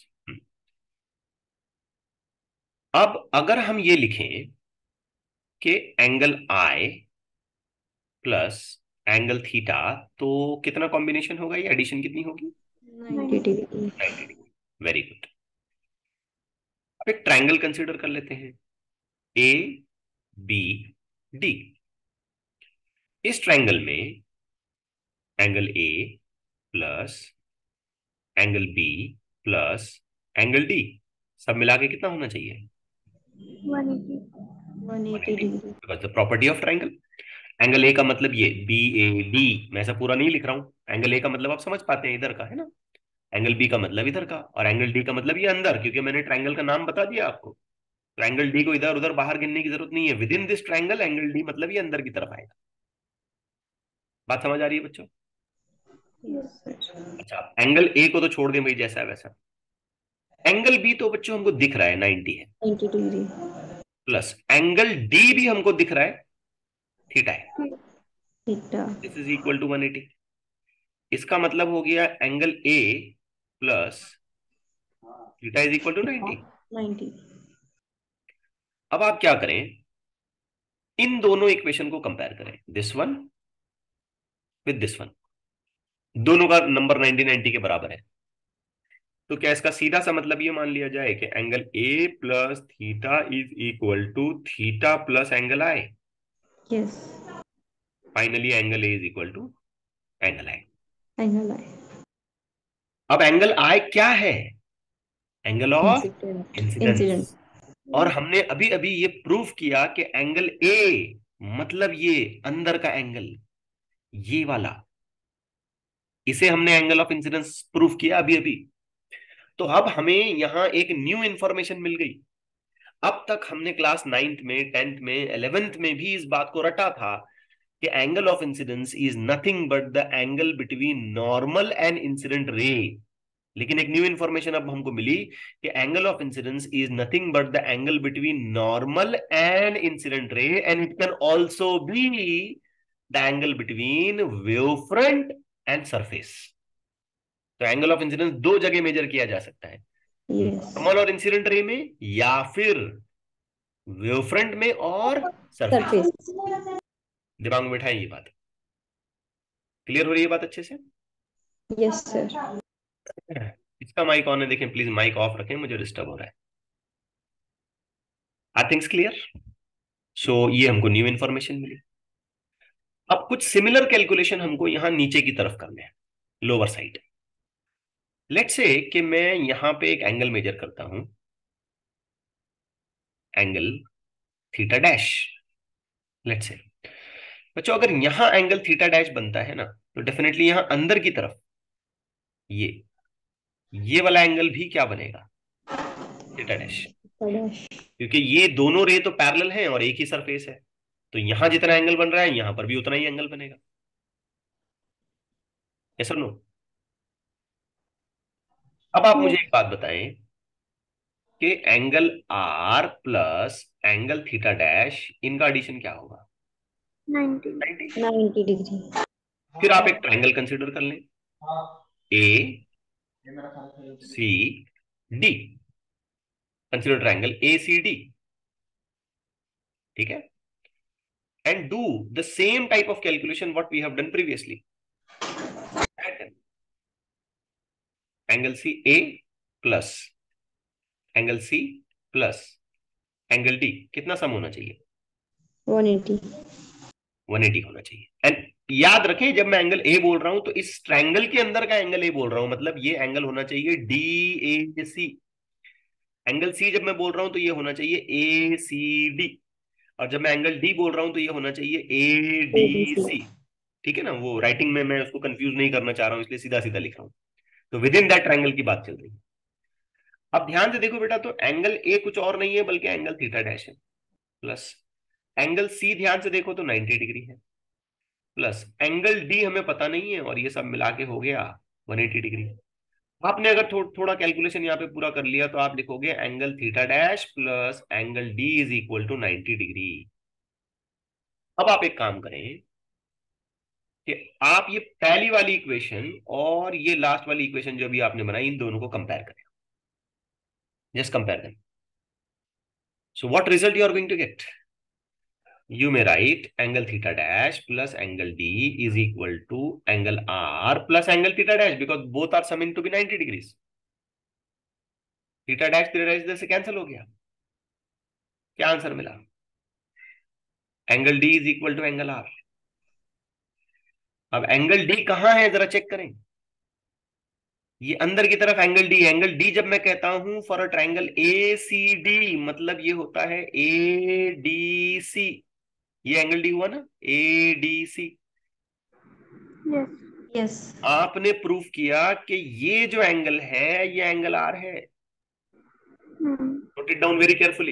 अब अगर हम ये लिखें कि angle I plus angle theta, तो कितना कॉम्बिनेशन होगा, ये एडिशन कितनी होगी? Ninety degree. Ninety degree. Very good. अब एक ट्रायंगल कंसीडर कर लेते हैं, ए बी डी। इस ट्रायंगल में angle A plus angle B plus angle D सब मिला के कितना होना चाहिए? One eighty. One eighty degree. Because the property of triangle. Angle A का मतलब ये बी ए डी, मैं ऐसा पूरा नहीं लिख रहा हूं। एंगल ए का मतलब आप समझ पाते हैं, इधर का है ना। एंगल बी का मतलब इधर का, और एंगल डी का मतलब ये अंदर, क्योंकि मैंने ट्रायंगल का नाम बता दिया आपको। ट्रायंगल डी को इधर उधर बाहर गिनने की जरूरत नहीं है। Within this triangle angle D मतलब ये अंदर की तरफ आएगा। बात समझ आ रही है बच्चों? अच्छा, एंगल ए को तो छोड़ दें भाई, जैसा है वैसा। एंगल बी तो बच्चों हमको दिख रहा है नाइंटी है, ninety degree plus angle D भी हमको दिख रहा है थीटा है। Theta. This is equal to one eighty. इसका मतलब हो गया angle A plus theta is equal to ninety. Ninety. अब आप क्या करें, इन दोनों इक्वेशन को कंपेयर करें, this one with this one. दोनों का नंबर नाइंटी नाइंटी के बराबर है, तो क्या इसका सीधा सा मतलब ये मान लिया जाए कि angle A plus theta is equal to theta plus angle I? Yes. Finally angle A is equal to angle I. Angle I. अब एंगल आई क्या है? Angle of Incident. Incidence. Incident. और हमने अभी अभी ये प्रूफ किया कि एंगल ए मतलब ये अंदर का एंगल, ये वाला, इसे हमने एंगल ऑफ इंसिडेंस प्रूफ किया अभी अभी। तो अब हमें यहां एक न्यू इंफॉर्मेशन मिल गई। अब तक हमने क्लास नाइन्थ में, टेंथ में, इलेवेंथ में भी इस बात को रटा था कि angle of incidence is nothing but the angle between normal and incident ray. लेकिन एक न्यू इंफॉर्मेशन अब हमको मिली कि angle of incidence is nothing but the angle between normal and incident ray, and it can also be the angle between wave front and surface. तो angle of incidence दो जगह major किया जा सकता है, Yes. नॉर्मल और incident रे में, या फिर वेव फ्रंट में और सरफेस। Surface. दिमाग में बैठाएं ये बात। क्लियर हो रही है बात अच्छे से? Yes, sir. इसका माइक ऑन है, देखें प्लीज, माइक ऑफ रखें, मुझे डिस्टर्ब हो रहा है। Are things clear? सो ये हमको न्यू इंफॉर्मेशन मिली। अब कुछ सिमिलर कैलकुलेशन हमको यहां नीचे की तरफ करने हैं, लोअर साइड। लेट्स से कि मैं यहां पे एक एंगल मेजर करता हूं, angle theta dash. Let's say बच्चों, अगर यहां एंगल थीटा डैश बनता है ना, तो डेफिनेटली यहां अंदर की तरफ ये ये वाला एंगल भी क्या बनेगा? Theta dash. Dash. क्योंकि ये दोनों रे तो पैरेलल हैं और एक ही सरफेस है, तो यहां जितना एंगल बन रहा है यहां पर भी उतना ही एंगल बनेगा। यस और नो? अब आप मुझे Yes. एक बात बताएं कि angle R plus angle theta dash, इनका एडिशन क्या होगा? Ninety. नाइन्टी। Ninety degree. फिर आप एक ट्रायंगल कंसीडर कर लें, A C D. Consider triangle A C D, ठीक है? And do the same type of calculation what we have done previously. Angle C A plus angle C plus angle D, कितना sum होना चाहिए? One eighty. One eighty होना चाहिए। And याद रखें, जब मैं एंगल ए बोल रहा हूं तो इस ट्रायंगल के अंदर का एंगल ए बोल रहा हूं, मतलब ये एंगल होना चाहिए D A C. Angle C जब मैं बोल रहा हूं तो ये होना चाहिए ए सी डी, और जब मैं एंगल डी बोल रहा हूं तो ये होना चाहिए ए डी सी। ठीक है ना? वो राइटिंग में मैं उसको कंफ्यूज नहीं करना चाह रहा हूं, इसलिए सीधा सीधा लिख रहा हूं। तो विद इन दैट ट्रायंगल की बात चल रही है। अब ध्यान से देखो बेटा, तो एंगल ए कुछ और नहीं है बल्कि एंगल थीटा डैश है, प्लस एंगल सी ध्यान से देखो तो नाइन्टी डिग्री है, प्लस एंगल डी हमें पता नहीं है, और ये सब मिला के हो गया वन एटी डिग्री। आपने अगर थो, थोड़ा कैलकुलेशन यहाँ पे पूरा कर लिया तो आप लिखोगे angle theta dash plus angle D is equal to ninety degree. अब आप एक काम करें कि आप ये पहली वाली इक्वेशन और ये लास्ट वाली इक्वेशन जो भी आपने बनाई, इन दोनों को कंपेयर करें। Just compare them. So what result you are going to get? You may write angle theta dash plus angle D is equal to angle R plus angle theta dash, because both are summing to be ninety degrees. Theta dash theta dash इधर से cancel हो गया। क्या answer मिला? Angle D is equal to angle R। अब angle D कहां है जरा चेक करें। ये अंदर की तरफ एंगल D। एंगल D जब मैं कहता हूं for a triangle A C D, मतलब ये होता है ए डी सी। ये एंगल D हुआ ना, A D C. Yes. Yes. आपने प्रूफ किया कि ये जो एंगल है ये एंगल आर है। Note it down very carefully.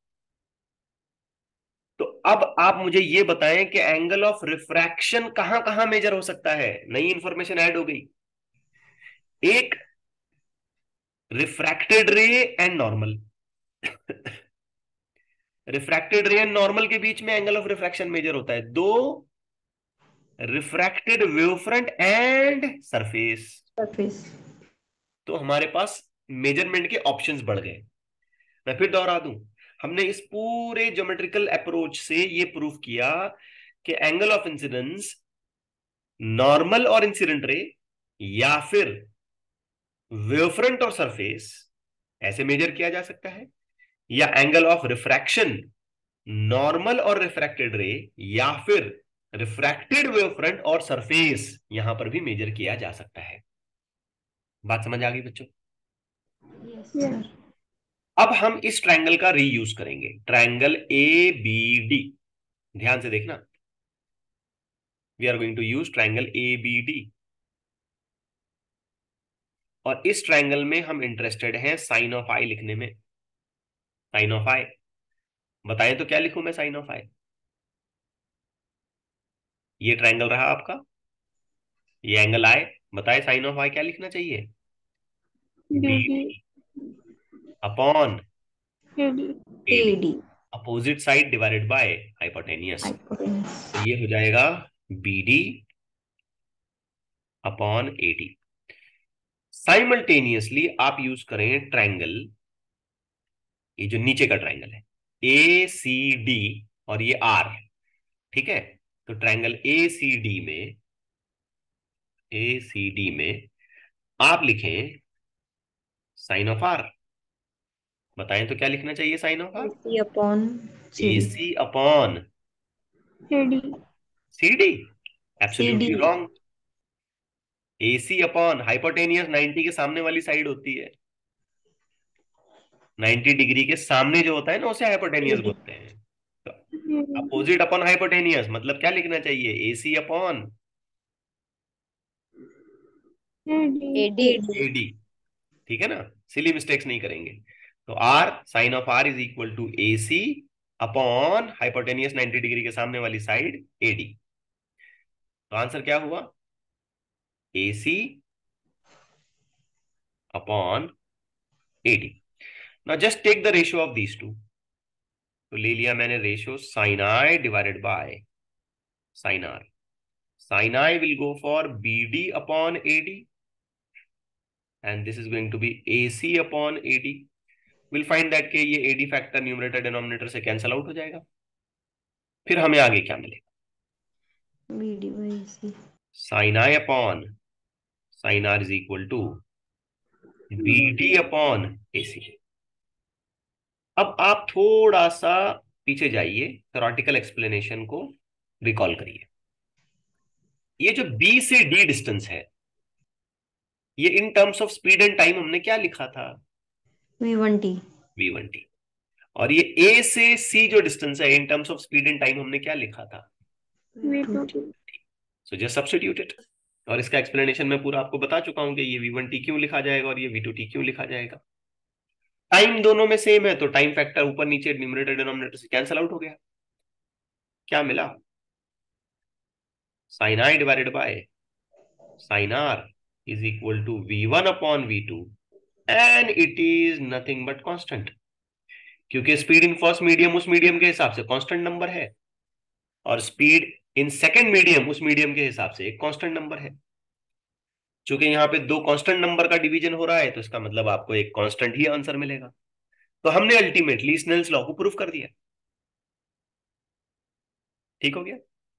तो अब आप मुझे ये बताएं कि एंगल ऑफ रिफ्रैक्शन कहां कहां मेजर हो सकता है। नई इंफॉर्मेशन ऐड हो गई, एक refracted ray and normal. Refracted ray and normal के बीच में एंगल ऑफ रिफ्रैक्शन मेजर होता है। दो, refracted wave front and surface. Surface. तो हमारे पास मेजरमेंट के ऑप्शंस बढ़ गए। मैं फिर दोहरा दूं, हमने इस पूरे ज्योमेट्रिकल अप्रोच से ये प्रूफ किया कि एंगल ऑफ इंसिडेंस नॉर्मल और इंसिडेंट रे, या फिर वेवफ्रंट और सरफेस, ऐसे मेजर किया जा सकता है, या एंगल ऑफ रिफ्रैक्शन नॉर्मल और रिफ्रैक्टेड रे, या फिर रिफ्रैक्टेड वेवफ्रंट और सरफेस, यहां पर भी मेजर किया जा सकता है। बात समझ आ गई बच्चों? Yes, sir. अब हम इस ट्रायंगल का रीयूज करेंगे, ट्रायंगल ए बी डी। ध्यान से देखना, we are going to use triangle A B D. और इस ट्रायंगल में हम इंटरेस्टेड हैं साइन ऑफ आई लिखने में। साइन ऑफ आई बताएं तो क्या लिखूं मैं साइन ऑफ आई? ये ट्रायंगल रहा आपका, ये एंगल आई, बताए साइन ऑफ आई क्या लिखना चाहिए? B B D upon A D A D, A D opposite side divided by hypotenuse. hypotenuse. तो ये हो जाएगा B D upon A D. Simultaneously आप यूज करें ट्रायंगल, ये जो नीचे का ट्रायंगल है ए सी डी और ये आर, ठीक है? तो ट्रायंगल ए सी डी में, ए सी डी में आप लिखें साइन ऑफ आर। बताएं तो क्या लिखना चाहिए sine of R? A C upon C A D. C upon C D. C D. C absolutely D. Wrong. A C upon hypotenuse ninety के सामने वाली साइड होती है, नाइंटी डिग्री के सामने जो होता है ना उसे हाइपोटेनियस A D. बोलते हैं। तो अपोजिट अपॉन हाइपोटेनियस मतलब क्या लिखना चाहिए? A C upon A D. A D, ठीक है ना? सिली मिस्टेक्स नहीं करेंगे। तो R, sine of R is equal to A C upon hypotenuse ninety degree के सामने वाली साइड ए डी। तो आंसर क्या हुआ? A C upon A D. Now just take the ratio of these two. तो ले लिया मैंने ratio sine I divided by sine R. Sine I will go for B D upon A D and this is going to be A C upon A D. We'll find that कि ये A D factor numerator denominator से cancel out हो जाएगा। फिर हमें आगे क्या मिलेगा? B D by C. Sine I upon sine R is equal to B D upon A C. अब आप थोड़ा सा पीछे जाइए, थ्योरेटिकल एक्सप्लेनेशन को रिकॉल करिए। ये जो B से D डिस्टेंस है, ये in terms of speed and time हमने क्या लिखा था? V one T. V one T. और ये A से C जो डिस्टेंस है in terms of speed and time हमने क्या लिखा था? V two T. So just substitute it. और इसका एक्सप्लेनेशन मैं पूरा आपको बता चुका हूं कि ये वी वन टी क्यों लिखा जाएगा और ये वी टू टी क्यों लिखा जाएगा। टाइम दोनों में सेम है तो टाइम फैक्टर ऊपर नीचे न्यूमरेटर डिनोमिनेटर से कैंसल आउट हो गया। क्या मिला? Sine I divided by sine R is equal to V one upon V two and it is nothing but constant, क्योंकि स्पीड इन फर्स्ट मीडियम उस मीडियम के हिसाब से कांस्टेंट नंबर है और स्पीड इन सेकंड मीडियम उस medium के हिसाब से एक कांस्टेंट नंबर है। चूंकि यहाँ पे दो कांस्टेंट नंबर का डिवीजन हो रहा है तो इसका मतलब आपको एक कांस्टेंट ही आंसर मिलेगा। तो हमने अल्टीमेटली स्नेल्स लॉ को प्रूफ कर दिया। ठीक हो गया?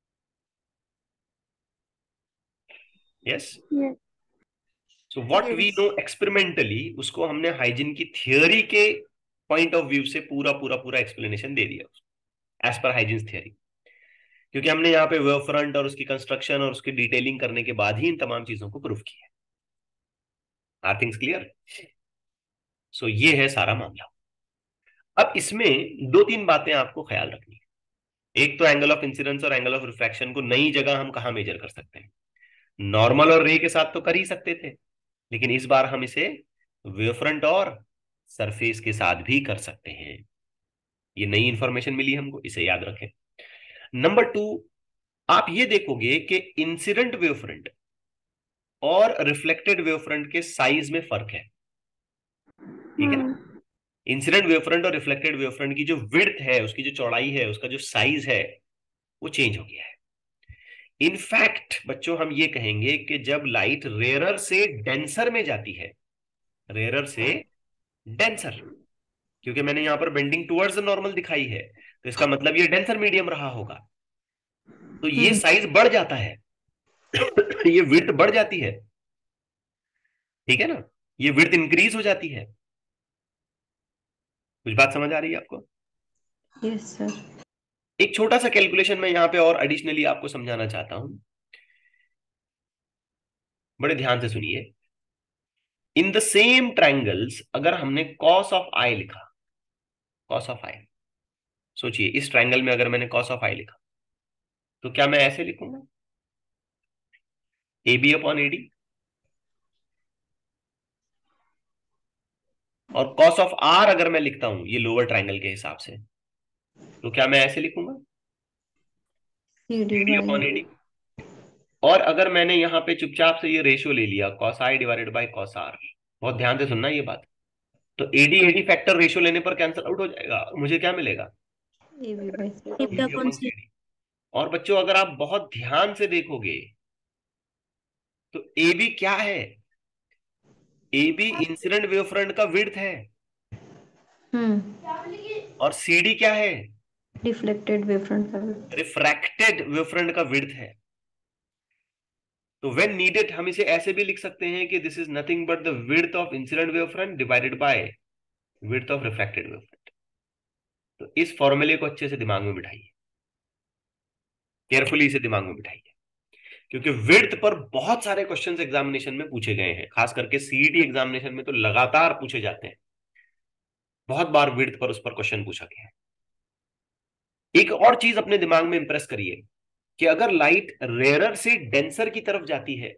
Yes. Yes. So what we know experimentally उसको हमने हाइजीन की थियोरी के पॉइंट ऑफ व्यू से पूरा पूरा पूरा एक्सप्लेनेशन दे दिया एज पर हाइजीन थियोरी, क्योंकि हमने यहाँ पे वेव फ्रंट और उसकी कंस्ट्रक्शन और उसकी डिटेलिंग करने के बाद ही इन तमाम चीजों को प्रूफ किया। Are things clear? सो ये है सारा मामला। अब इसमें दो तीन बातें आपको ख्याल रखनी है। एक तो एंगल ऑफ इंसिडेंस और एंगल ऑफ रिफ्रैक्शन को नई जगह हम कहां मेजर कर सकते हैं? नॉर्मल और रे के साथ तो कर ही सकते थे, लेकिन इस बार हम इसे वेव फ्रंट और सरफेस के साथ भी कर सकते हैं। ये नई इंफॉर्मेशन मिली हमको, इसे याद रखें। नंबर टू, आप ये देखोगे कि इंसिडेंट वेव फ्रंट और रिफ्लेक्टेड वेव फ्रंट के साइज में फर्क है। ठीक है ना? इंसिडेंट वेव फ्रंट और रिफ्लेक्टेड वेव फ्रंट की जो विड्थ है, उसकी जो चौड़ाई है, उसका जो साइज है वो चेंज हो गया है। इनफैक्ट बच्चों हम ये कहेंगे कि जब लाइट रेयरर से डेंसर में जाती है, रेयरर से डेंसर, क्योंकि मैंने यहां पर बेंडिंग टुवर्ड्स नॉर्मल दिखाई है तो इसका मतलब ये डेंसर मीडियम रहा होगा, तो ये साइज बढ़ जाता है ये विड्थ बढ़ जाती है। ठीक है ना? ये विड्थ इंक्रीज हो जाती है। कुछ बात समझ आ रही है आपको? Yes, sir. एक छोटा सा कैलकुलेशन मैं यहां पे और एडिशनली आपको समझाना चाहता हूं, बड़े ध्यान से सुनिए। इन द सेम ट्रायंगल्स अगर हमने कॉस ऑफ आई लिखा, कॉस ऑफ आई, सोचिए इस ट्रायंगल में अगर मैंने कॉस ऑफ आई लिखा तो क्या मैं ऐसे लिखूंगा, A B upon A D, और कॉस ऑफ आर अगर मैं लिखता हूं ये लोअर ट्रायंगल के हिसाब से तो क्या मैं ऐसे लिखूंगा, C D A D upon A D. और अगर मैंने यहाँ पे चुपचाप से ये रेशियो ले लिया cos I divided by cos R, बहुत ध्यान से सुनना ये बात, तो एडी एडी फैक्टर रेशियो लेने पर कैंसिल आउट हो जाएगा, मुझे क्या मिलेगा, A B by C A B upon C D। और बच्चों अगर आप बहुत ध्यान से देखोगे तो ए बी क्या है, A B incident wave front का विड्थ है, हम्म और सी डी क्या है, रिफ्लेक्टेड वेव फ्रंट का width। रिफ्रैक्टेड वेव फ्रंट का विड्थ है। तो व्हेन नीडेड हम इसे ऐसे भी लिख सकते हैं कि this is nothing but the width of incident wave front divided by width of refracted wave front. तो इस फॉर्मूले को अच्छे से दिमाग में बिठाइए, केयरफुली इसे दिमाग में बिठाइए, क्योंकि विड्थ पर बहुत सारे क्वेश्चंस एग्जामिनेशन में पूछे गए हैं, खास करके सीईटी एग्जामिनेशन में तो लगातार पूछे जाते हैं, बहुत बार विड्थ पर उस पर क्वेश्चन पूछा गया है। एक और चीज अपने दिमाग में इंप्रेस करिए कि अगर लाइट रेयरर से डेंसर की तरफ जाती है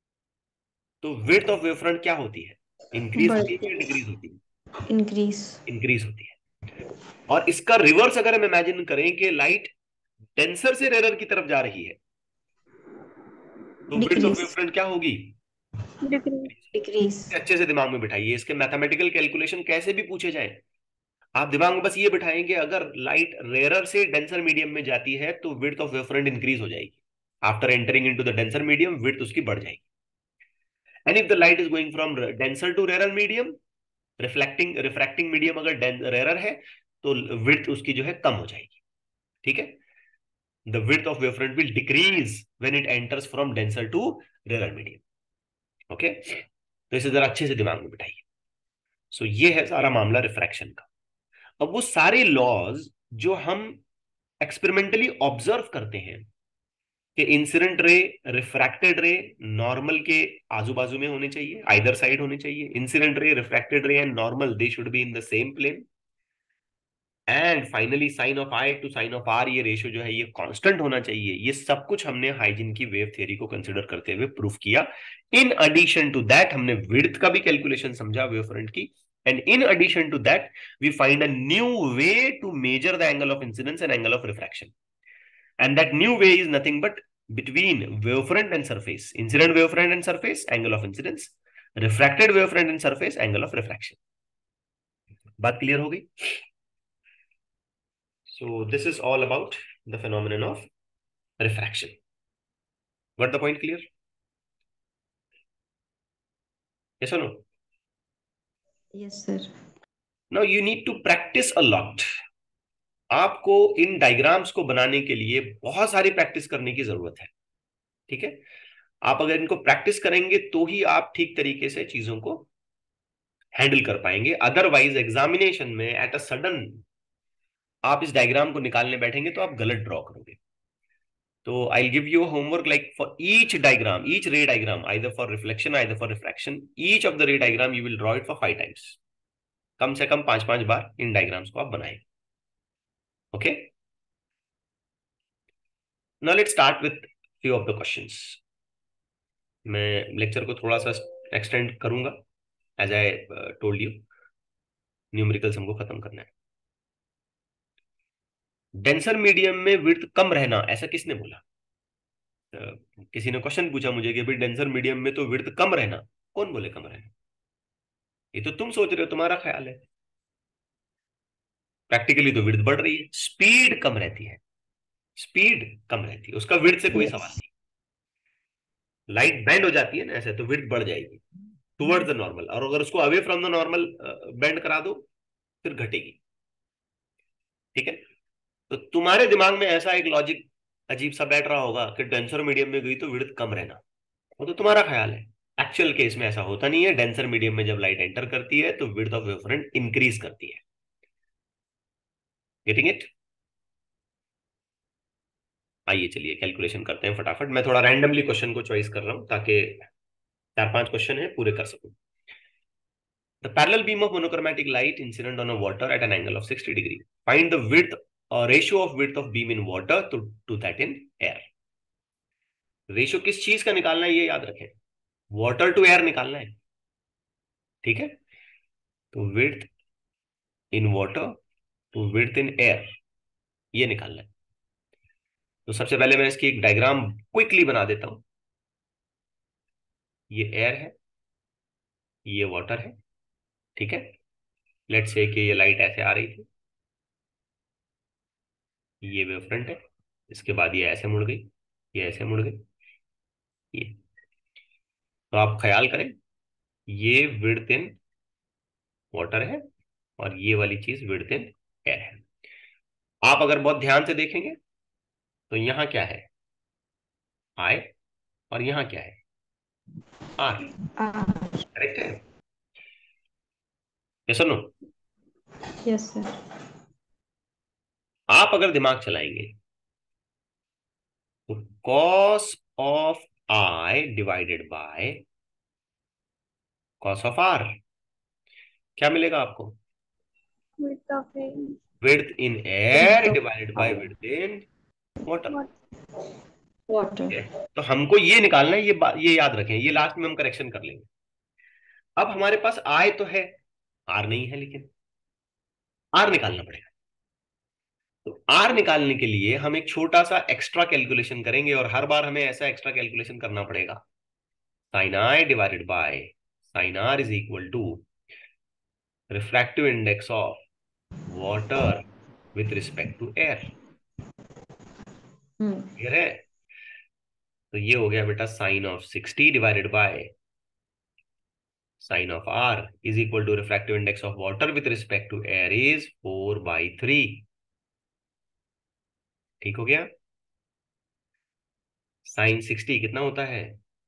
तो विड्थ ऑफ वेव फ्रंट क्या होती है, इंक्रीज होती है या डिक्रीज होती है, इंक्रीज इंक्रीज होती है। और इसका रिवर्स अगर हम इमेजिन करें कि लाइट डेंसर से रेयरर की तरफ जा रही है तो विड्थ ऑफ वेव फ्रंट क्या होगी, डिक्रीज। अच्छे से दिमाग में बिठाइए, इसके मैथमेटिकल कैलकुलेशन कैसे भी पूछे जाए आप दिमाग में बस ये बिठाएंगे, अगर लाइट रेयरर से डेंसर मीडियम में जाती है तो width of wave front increase हो जाएगी, after entering into the denser medium width उसकी बढ़ जाएगी। And if the light is going from denser to rarer medium, reflecting refracting medium अगर रेयरर है तो विड्थ उसकी जो है कम हो जाएगी, ठीक है। The width of wave front will decrease when it enters from denser to rarer medium, okay. तो इसे जरा अच्छे से दिमाग में बिठाइए। सो so, ये है सारा मामला रिफ्रैक्शन का। अब वो सारे लॉज जो हम एक्सपेरिमेंटली ऑब्जर्व करते हैं कि इंसिडेंट रे रिफ्रैक्टेड रे नॉर्मल के आजू बाजू में होने चाहिए, आइदर साइड होने चाहिए, incident ray refracted ray and normal they should be in the same plane, and finally sine of I to sine of R ये रेशियो जो है ये कांस्टेंट होना चाहिए। ये सब कुछ हमने हाइजीन की वेव थ्योरी को कंसीडर करते हुए प्रूफ किया। इन एडिशन टू दैट हमने विड्थ का भी कैलकुलेशन समझा वेव फ्रंट की, and in addition to that we find a new way to measure the angle of incidence and angle of refraction, and that new way is nothing but between wavefront and surface, incident wavefront and surface angle of incidence, refracted wavefront and surface angle of refraction। बात clear हो गई? So this is all about the phenomenon of refraction. Got the point clear? Yes or no? Yes sir. Now you need to practice a lot. आपको इन diagrams को बनाने के लिए बहुत सारी प्रैक्टिस करने की जरूरत है, ठीक है। आप अगर इनको प्रैक्टिस करेंगे तो ही आप ठीक तरीके से चीजों को हैंडल कर पाएंगे, अदरवाइज एग्जामिनेशन में एट अ सडन आप इस डायग्राम को निकालने बैठेंगे तो आप गलत ड्रॉ करोगे। तो I give you homework like for each diagram, each ray diagram, either for reflection either for refraction, each of the ray diagram you will draw it for five times, कम से कम पांच पांच बार इन डायग्राम्स को आप बनाएं, okay. Now let's start with few of the questions. मैं lecture को थोड़ा सा एक्सटेंड करूंगा, as I told you numericals हमको खत्म करना है। डेंसर मीडियम में विड्थ कम रहना ऐसा किसने बोला? uh, किसी ने क्वेश्चन पूछा मुझे कि भाई डेंसर मीडियम में तो विड्थ कम रहना, कौन बोले कम रहना? ये तो तुम सोच रहे हो, तुम्हारा ख्याल है, प्रैक्टिकली तो विड्थ बढ़ रही है, स्पीड कम रहती है, स्पीड कम रहती है, उसका विड्थ से कोई सवाल नहीं। लाइट बेंड हो जाती है ना ऐसे तो विड्थ बढ़ जाएगी टुवर्ड्स द नॉर्मल, और अगर उसको away from the normal bend करा दो फिर घटेगी, ठीक है। तो तुम्हारे दिमाग में ऐसा एक लॉजिक अजीब सा बैठ रहा होगा कि डेंसर मीडियम में गई तो विड्थ कम रहना, वो तो तुम्हारा ख्याल है। एक्चुअल केस में ऐसा होता नहीं है, डेंसर मीडियम में जब लाइट एंटर करती है तो विड्थ ऑफ वेवफ्रंट इंक्रीज करती है। Getting it? आइए चलिए कैलकुलेशन करते हैं फटाफट। मैं थोड़ा रैंडमली क्वेश्चन को चॉइस कर रहा हूं ताकि चार पांच क्वेश्चन है पूरे कर सकूं। The parallel beam of monochromatic light incident on a water at an angle of sixty degree. Find the width or ratio of width of beam in water to, to that in air. Ratio किस चीज का निकालना है ये याद रखें, water to air निकालना है, ठीक है। तो width in water to width in air ये निकालना है। तो सबसे पहले मैं इसकी एक डायग्राम क्विकली बना देता हूं। ये एयर है, ये वाटर है, ठीक है। लेट्स से कि ये लाइट ऐसे आ रही थी, ये वेव फ्रंट है, इसके बाद ये ऐसे मुड़ गई, ये ऐसे मुड़ गई, ये। तो आप ख्याल करें, ये विड्थ इन वाटर है और ये वाली चीज विड्थ इन एयर है। आप अगर बहुत ध्यान से देखेंगे तो यहां क्या है, आई, और यहां क्या है, आर, करेक्ट है, यस और नो? Yes sir. आप अगर दिमाग चलाएंगे तो cos of I divided by cos of R क्या मिलेगा आपको? Width of a width in air divided by width in water. water. तो हमको ये निकालना है, ये बा- ये याद रखें, ये लास्ट में हम करेक्शन कर लेंगे। अब हमारे पास आई तो है, आर नहीं है, लेकिन आर निकालना पड़ेगा। तो आर निकालने के लिए हम एक छोटा सा एक्स्ट्रा कैलकुलेशन करेंगे, और हर बार हमें ऐसा एक्स्ट्रा कैलकुलेशन करना पड़ेगा। Sine I divided by sine R is equal to refractive index of water with respect to air. Clear है? तो ये हो गया बेटा sine of sixty divided by sine of R is equal to refractive index of water with respect to air is four by three. ठीक हो गया? Sine sixty कितना होता है?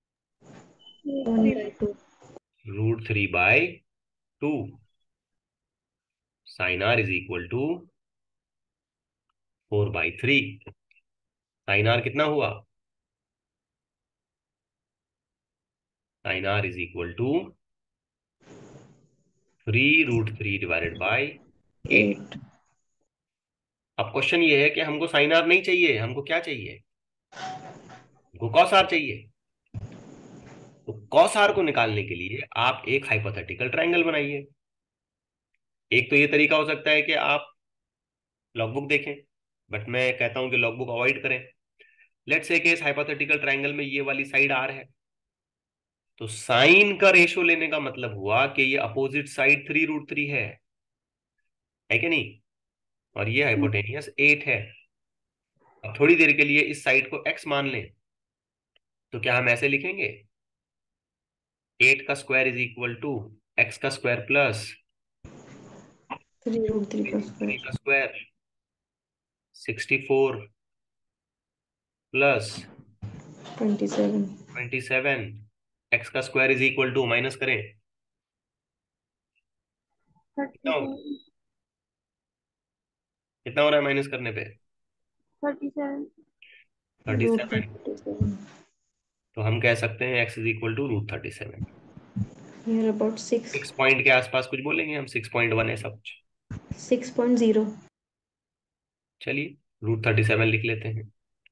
Root three by two. Sine R is equal to four by three. Sine R कितना हुआ? Sine R is equal to three root three divided by eight. अब question ये है कि हमको साइन आर नहीं चाहिए, हमको क्या चाहिए? हमको कॉस आर चाहिए। तो कॉस आर को निकालने के लिए आप एक हाइपोथेटिकल ट्रायंगल बनाइए। एक तो ये तरीका हो सकता है कि आप लॉगबुक देखें, बट मैं कहता हूं कि लॉगबुक अवॉइड करें। लेट्स से कि इस हाइपोथेटिकल ट्रायंगल में ये वाली साइड आर है, तो साइन का रेशियो लेने का मतलब हुआ कि ये opposite side three root three है, है कि नहीं? और ये हाइपोटेनियस एट है। अब थोड़ी देर के लिए इस साइड को एक्स मान लें, तो क्या हम ऐसे लिखेंगे, एट का square is equal to X का square plus three root three का थ्री का square. Square sixty four plus twenty seven. Twenty seven. X का square is equal to, minus करें, कितना हो कितना हो रहा है माइनस करने पे? Thirty seven. Thirty seven. तो हम कह सकते हैं X is equal to root thirty seven. Near about six. Six point के आसपास कुछ बोलेंगे हम, सिक्स पॉइंट वन ऐसा कुछ। Six point zero. चलिए रूट थर्टी सेवन लिख लेते हैं।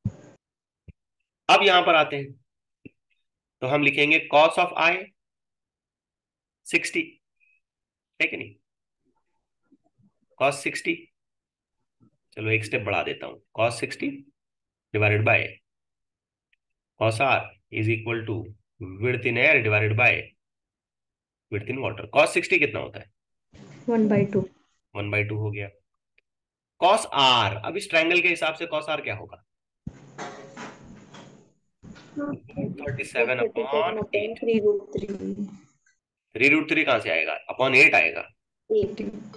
अब यहां पर आते हैं तो हम लिखेंगे कॉस ऑफ आई सिक्सटी, है कि नहीं? कॉस सिक्सटी, चलो एक स्टेप बढ़ा देता हूं, cos sixty divided by cos R is equal to width in air divided by width in water. Cos sixty कितना होता है? One by two. One by two हो गया। कॉस आर, अब इस ट्रायंगल के हिसाब से कॉस आर क्या होगा? Thirty seven upon eight. Three root three. Three root three कहां से आएगा? अपॉन एट आएगा। Eight.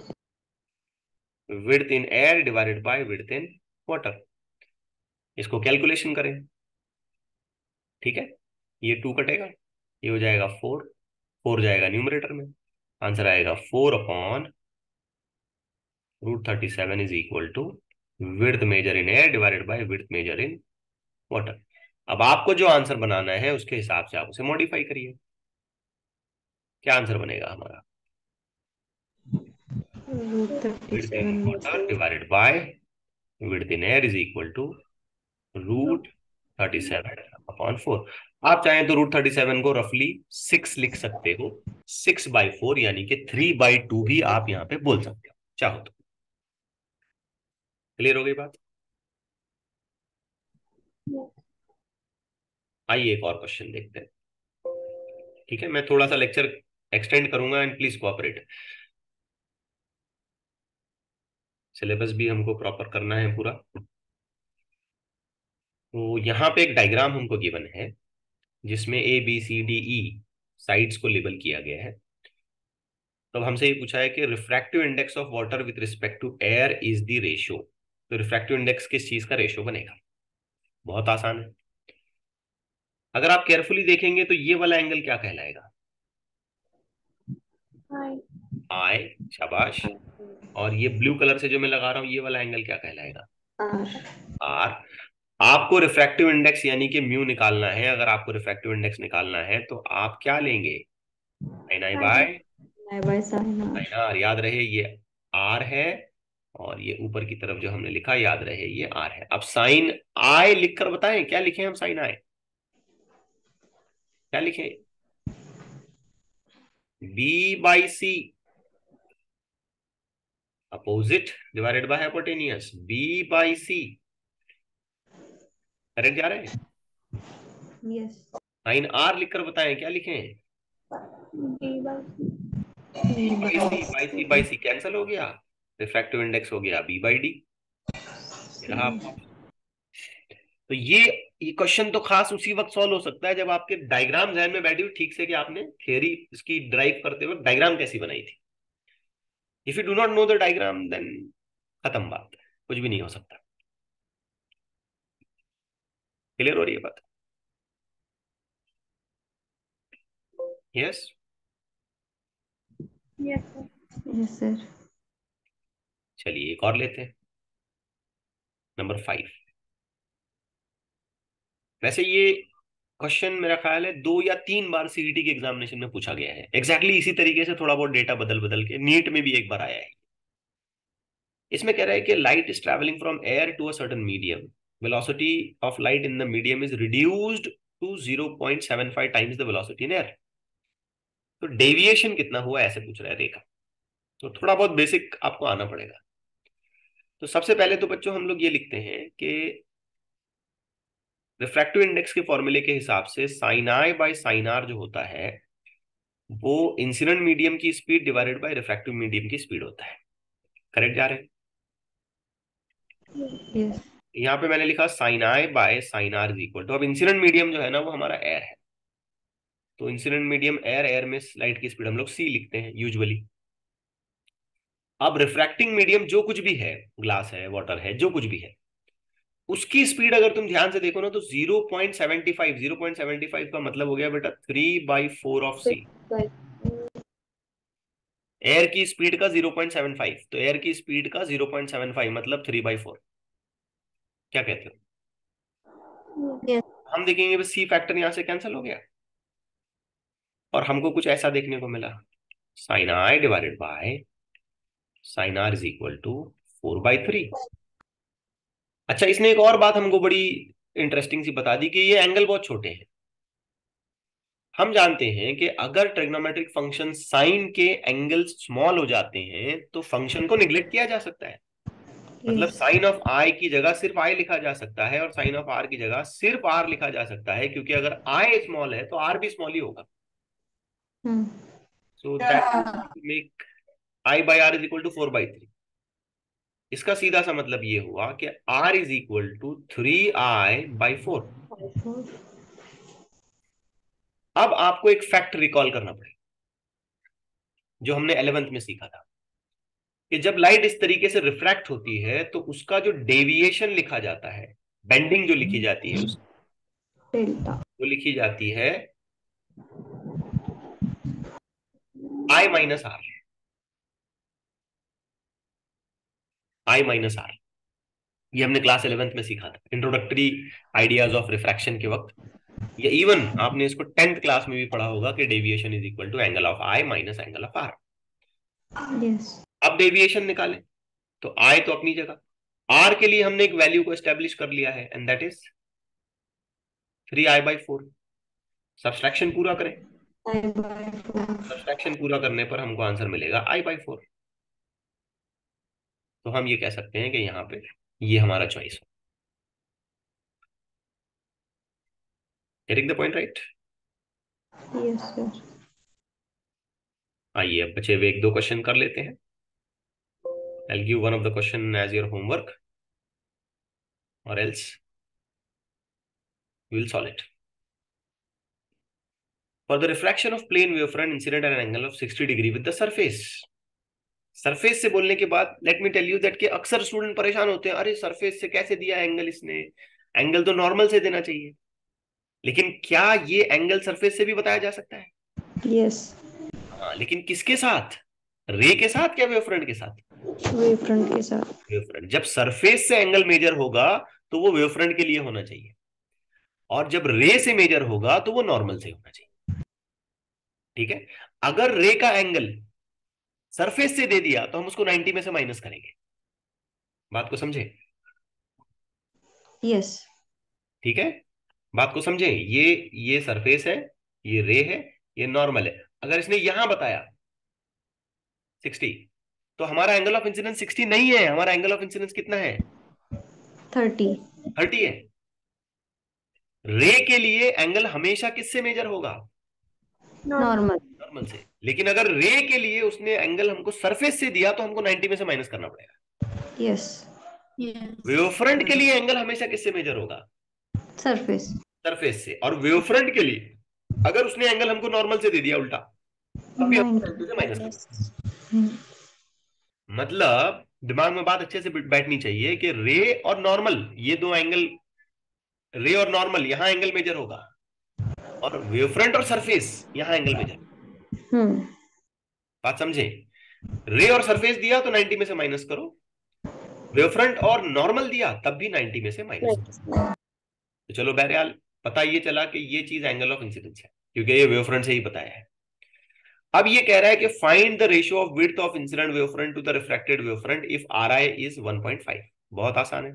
Width in air divided by width in water. इसको कैलकुलेशन करें, ठीक है। ये टू कटेगा, ये हो जाएगा फोर, फोर जाएगा न्यूमरेटर में, आंसर आएगा four upon root thirty seven is equal to width measure in air divided by width measure in water. अब आपको जो आंसर बनाना है उसके हिसाब से आप उसे मॉडिफाई करिए। क्या आंसर बनेगा हमारा? Root thirty width in seven water divided by width in air is equal to root thirty seven upon four. आप चाहें तो रूट थर्टी सेवन को रफली सिक्स लिख सकते हो, सिक्स बाई फोर यानी कि थ्री बाई टू भी आप यहाँ पे बोल सकते हो चाहो तो। क्लियर हो गई बात? आइए एक और क्वेश्चन देखते हैं। ठीक है, मैं थोड़ा सा लेक्चर एक्सटेंड करूंगा एंड प्लीज कोऑपरेट। सिलेबस भी हमको प्रॉपर करना है पूरा। तो यहाँ पे एक डायग्राम हमको गिवन है जिसमें A B C D E sides को लेबल किया गया है। तो हमसे ये पूछा है कि refractive index of water with respect to air is the ratio. तो रिफ्रैक्टिव इंडेक्स किस चीज का रेशियो बनेगा? बहुत आसान है। अगर आप केयरफुली देखेंगे तो ये वाला एंगल क्या कहलाएगा? आई, शाबाश। और ये ब्लू कलर से जो मैं लगा रहा हूं ये वाला एंगल क्या कहलाएगा? आर। आर। आपको रिफ्रैक्टिव इंडेक्स यानी कि म्यू निकालना है। अगर आपको रिफ्रैक्टिव इंडेक्स निकालना है तो आप क्या लेंगे? Sine I by by sine R. Sine R. याद रहे ये आर है और ये ऊपर की तरफ जो हमने लिखा याद रहे ये आर है। अब साइन आई लिखकर बताएं क्या लिखे हम? साइन आई क्या लिखे? B by C opposite divided by hypotenuse, B by C. Correct जा रहे हैं? यस। साइन आर लिखकर बताएं क्या लिखे? B by by C. By C by C cancel हो गया, रिफ्रैक्टिव इंडेक्स हो गया बी बाई डी। रहा आपका। तो ये ये क्वेश्चन तो खास उसी वक्त सॉल्व हो सकता है जब आपके डायग्राम ध्यान में बैठी हो ठीक से कि आपने थ्योरी इसकी ड्राइव करते वक्त डायग्राम कैसी बनाई थी। If you do not know the diagram then खत्म बात, कुछ भी नहीं हो सकता। क्लियर हो रही है बात? Yes yes sir. चलिए एक और लेते हैं, नंबर फाइव। वैसे ये क्वेश्चन मेरा ख्याल है दो या तीन बार सीईटी के एग्जामिनेशन में पूछा गया है एग्जैक्टली exactly इसी तरीके से, थोड़ा बहुत डेटा बदल बदल के। नीट में भी एक बार आया है। इसमें कह रहा है कि light is travelling from air to a certain medium, velocity of light in the medium is reduced to zero point seven five times the velocity in air. तो डेविएशन कितना हुआ ऐसे पूछ रहा है रे का। तो थोड़ा बहुत बेसिक आपको आना पड़ेगा। तो सबसे पहले तो बच्चों हम लोग ये लिखते हैं कि रिफ्रैक्टिव इंडेक्स के फॉर्मूले के हिसाब से sine I by sine R जो होता है वो इंसिडेंट मीडियम की speed divided by refractive medium की स्पीड होता है। करेक्ट जा रहे हैं? यस। यहाँ पे मैंने लिखा sine I by sine R is equal to, अब इंसिडेंट मीडियम जो है ना वो हमारा एयर है। तो इंसिडेंट मीडियम एयर, एयर में लाइट की स्पीड हम लोग सी लिखते हैं यूजुअली। अब रिफ्रैक्टिंग मीडियम जो कुछ भी है, ग्लास है, वाटर है, जो कुछ भी है, उसकी स्पीड अगर तुम ध्यान से देखो ना तो zero point seven five, zero point seven five का मतलब हो गया बेटा three by four of C. Air की स्पीड का ज़ीरो पॉइंट सेवन फाइव, तो एयर की स्पीड का ज़ीरो पॉइंट सेवन फाइव मतलब थ्री बाई फोर। क्या कहते हो? यस। हम देखेंगे बस सी फैक्टर यहां से कैंसिल हो गया और हमको कुछ ऐसा देखने को मिला, sine I divided by sine R is equal to four by three. अच्छा, इसने एक और बात हमको बड़ी इंटरेस्टिंग सी बता दी कि ये एंगल बहुत छोटे हैं। हम जानते हैं कि अगर ट्रिग्नोमेट्रिक फंक्शन साइन के एंगल्स स्मॉल हो जाते हैं तो फंक्शन को निग्लेक्ट किया जा सकता है। मतलब साइन ऑफ आई की जगह सिर्फ आई लिखा जा सकता है और साइन ऑफ आर की जगह सिर्फ आर लिखा जा सकता है, क्योंकि अगर आई स्मॉल है तो आर भी स्मॉल ही होगा। So that make I by R is equal to four by three. इसका सीधा सा मतलब ये हुआ कि r is equal to three I by four. अब आपको एक फैक्ट रिकॉल करना पड़ेगा जो हमने इलेवेंथ में सीखा था कि जब लाइट इस तरीके से रिफ्रैक्ट होती है तो उसका जो डेविएशन लिखा जाता है, बेंडिंग जो लिखी जाती है उस वो लिखी जाती है I minus R. I minus R ये हमने क्लास इलेवेंथ में सीखा था, इंट्रोडक्टरी आइडियाज ऑफ रिफ्रैक्शन के वक्त। या इवन आपने इसको टेंथ क्लास में भी पढ़ा होगा कि deviation is equal to angle of I minus angle of R. Yes. अब डेविएशन निकालें, तो आई तो अपनी जगह, आर के लिए हमने एक वैल्यू को एस्टेब्लिश कर लिया है and that is three I by four. Subtraction पूरा करें, I by four. सब्सट्रैक्शन पूरा करने पर हमको आंसर मिलेगा आई बाई फोर। तो हम ये कह सकते हैं कि यहाँ पे ये हमारा चॉइस है। Getting the point right? Yes, sir. आइए अब बचे हुए एक दो क्वेश्चन कर लेते हैं। I'll give one of the question as your homework, or else we will solve it. For the refraction of plane wavefront incident at an angle of sixty degree with the surface. Surface से बोलने के बाद let me tell you that कि अक्सर student परेशान होते हैं, अरे सरफेस से कैसे दिया एंगल इसने, एंगल तो नॉर्मल से देना चाहिए। लेकिन क्या ये एंगल सरफेस से भी बताया जा सकता है? Yes. हाँ, लेकिन किसके साथ? रे के साथ या वेवफ्रंट के साथ? Wavefront के साथ। वेवफ्रंट। जब सरफेस से एंगल मेजर होगा तो वो वेवफ्रंट के लिए होना चाहिए, और जब रे से मेजर होगा तो वो नॉर्मल से होना चाहिए। ठीक है, अगर रे का एंगल सरफेस से दे दिया तो हम उसको नाइंटी में से माइनस करेंगे। बात को समझे? Yes. ठीक है, बात को समझे? ये ये सरफेस है, ये रे है, ये नॉर्मल है। अगर इसने यहां बताया सिक्सटी, तो हमारा एंगल ऑफ इंसिडेंस सिक्सटी नहीं है, हमारा एंगल ऑफ इंसिडेंस कितना है? थर्टी। थर्टी है। रे के लिए एंगल हमेशा किससे मेजर होगा? नॉर्मल। नॉर्मल से। लेकिन अगर रे के लिए उसने एंगल हमको सरफेस से दिया तो हमको नाइंटी में से माइनस करना पड़ेगा। यस। वेवफ्रंट के लिए एंगल हमेशा किससे मेजर होगा? सरफेस। सरफेस से। और वेवफ्रंट के लिए अगर उसने एंगल हमको नॉर्मल से दे दिया उल्टा, तब भी हमको नाइंटी से माइनस करना। मतलब दिमाग में बात अच्छे से बैठनी चाहिए कि रे और नॉर्मल, ये दो एंगल, रे और नॉर्मल यहां एंगल मेजर होगा, और वेवफ्रंट और सरफेस यहां एंगल मेजर। हम्म। बात समझे? रे और सरफेस दिया तो नाइंटी में से माइनस करो, वेवफ्रंट और नॉर्मल दिया तब भी नाइंटी में से माइनस करो। तो चलो बहरहाल पता ये चला कि ये चीज एंगल ऑफ इंसिडेंस है, क्योंकि ये वेवफ्रंट से ही बताया है। अब ये कह रहा है कि find the ratio of width of incident wavefront to the reflected wavefront if R I is one point five. बहुत आसान है,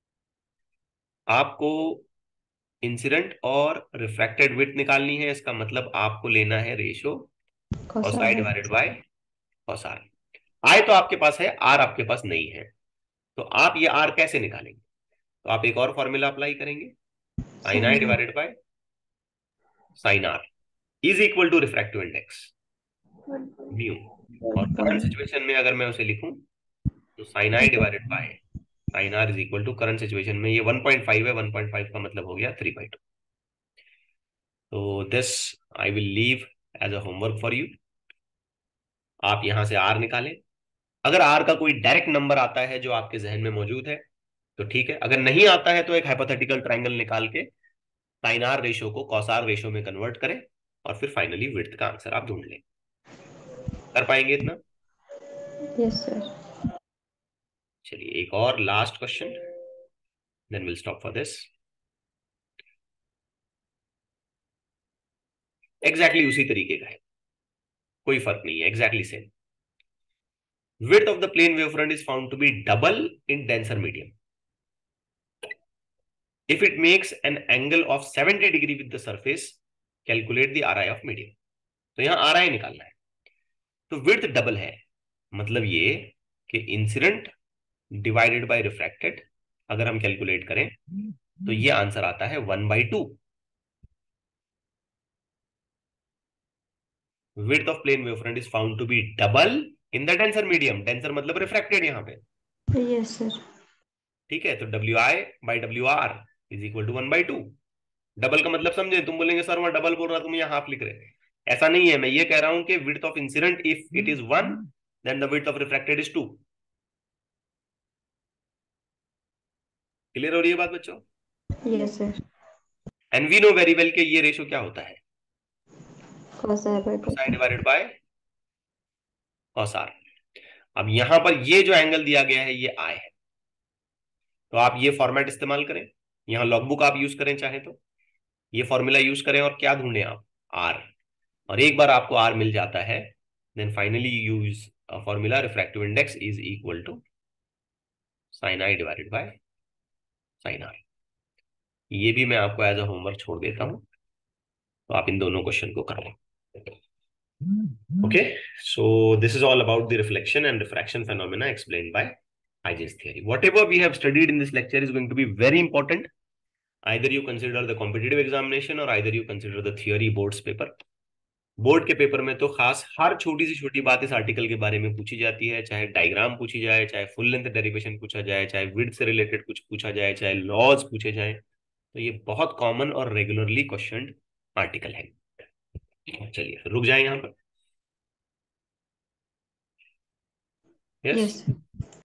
आपको इंसिडेंट और रिफ्रैक्टेड विड्थ निकालनी है। इसका मतलब आपको लेना है ratio cos i divided by cos r। I तो आपके पास है, आर आपके पास नहीं है, तो आप ये आर कैसे निकालेंगे? तो आप एक और फॉर्मूला अप्लाई करेंगे, sine I divided by sine R is equal to refractive index mu. और करंट सिचुएशन में अगर मैं उसे लिखूं तो sine I divided by sine R is equal to, current situation में ये वन पॉइंट फाइव है, वन पॉइंट फाइव का मतलब हो गया थ्री बाई टू। तो this I will leave as a homework for you. आप यहां से आर निकालें। अगर आर का कोई डायरेक्ट नंबर आता है जो आपके जहन में मौजूद है तो ठीक है, अगर नहीं आता है तो एक हाइपोथेटिकल ट्रायंगल निकाल के साइन आर रेशियो को कॉस आर रेशियो में कन्वर्ट करें, और फिर फाइनली विड्थ का आंसर आप ढूंढ लें। कर पाएंगे इतना? Yes sir. चलिए एक और last question, then will stop for this. Exactly उसी तरीके का है, कोई फर्क नहीं है, exactly same. Width of the plane wavefront is found to be double in denser medium if it makes an angle of seventy degree with the surface. Calculate the R I of medium. तो यहाँ R I निकालना है। तो width double है, मतलब ये कि incident divided by refracted अगर हम कैलकुलेट करें तो ये आंसर आता है one by two. Width of plane wavefront is found to be double in the denser medium. Denser मतलब रिफ्रैक्टेड यहाँ पे। Yes sir. ठीक है, तो W I by W R is equal to one by two. Double का मतलब समझे? तुम बोलेंगे सर वहां डबल बोल रहा, तुम यहाँ हाफ लिख रहे। ऐसा नहीं है, मैं ये कह रहा हूं कि width of incident if it is one then the width of refracted is two. Clear हो रही है बात बच्चों? Yes sir. And we know very well कि ये रेशियो क्या होता है, cos i by cos i divided by cos r। अब यहां पर ये जो एंगल दिया गया है ये i है, तो आप ये फॉर्मेट इस्तेमाल करें, यहां लॉगबुक आप यूज करें चाहे तो, ये फॉर्मूला यूज करें और क्या ढूंढें आप? r। और एक बार आपको r मिल जाता है then finally use formula refractive index is equal to sine I divided by sine r. ये भी मैं आपको एज अ होमवर्क छोड़ देता हूं, तो आप इन दोनों क्वेश्चन को कर लें। Okay, so this is all about the reflection and diffraction phenomena explained by Huygens theory. Whatever we have studied in this lecture is going to be very important. Either you consider the competitive examination or either you consider the theory boards paper. Board के paper में तो खास हर छोटी सी छोटी बात इस article के बारे में पूछी जाती है, चाहे डायग्राम पूछी जाए, चाहे फुल लेंथ डेरिवेशन पूछा जाए, चाहे विड्थ से रिलेटेड कुछ पूछा जाए, चाहे लॉज पूछे जाए। तो ये बहुत कॉमन और रेगुलरली क्वेश्चन आर्टिकल है। चलिए रुक जाए यहाँ पर। Yes Yes.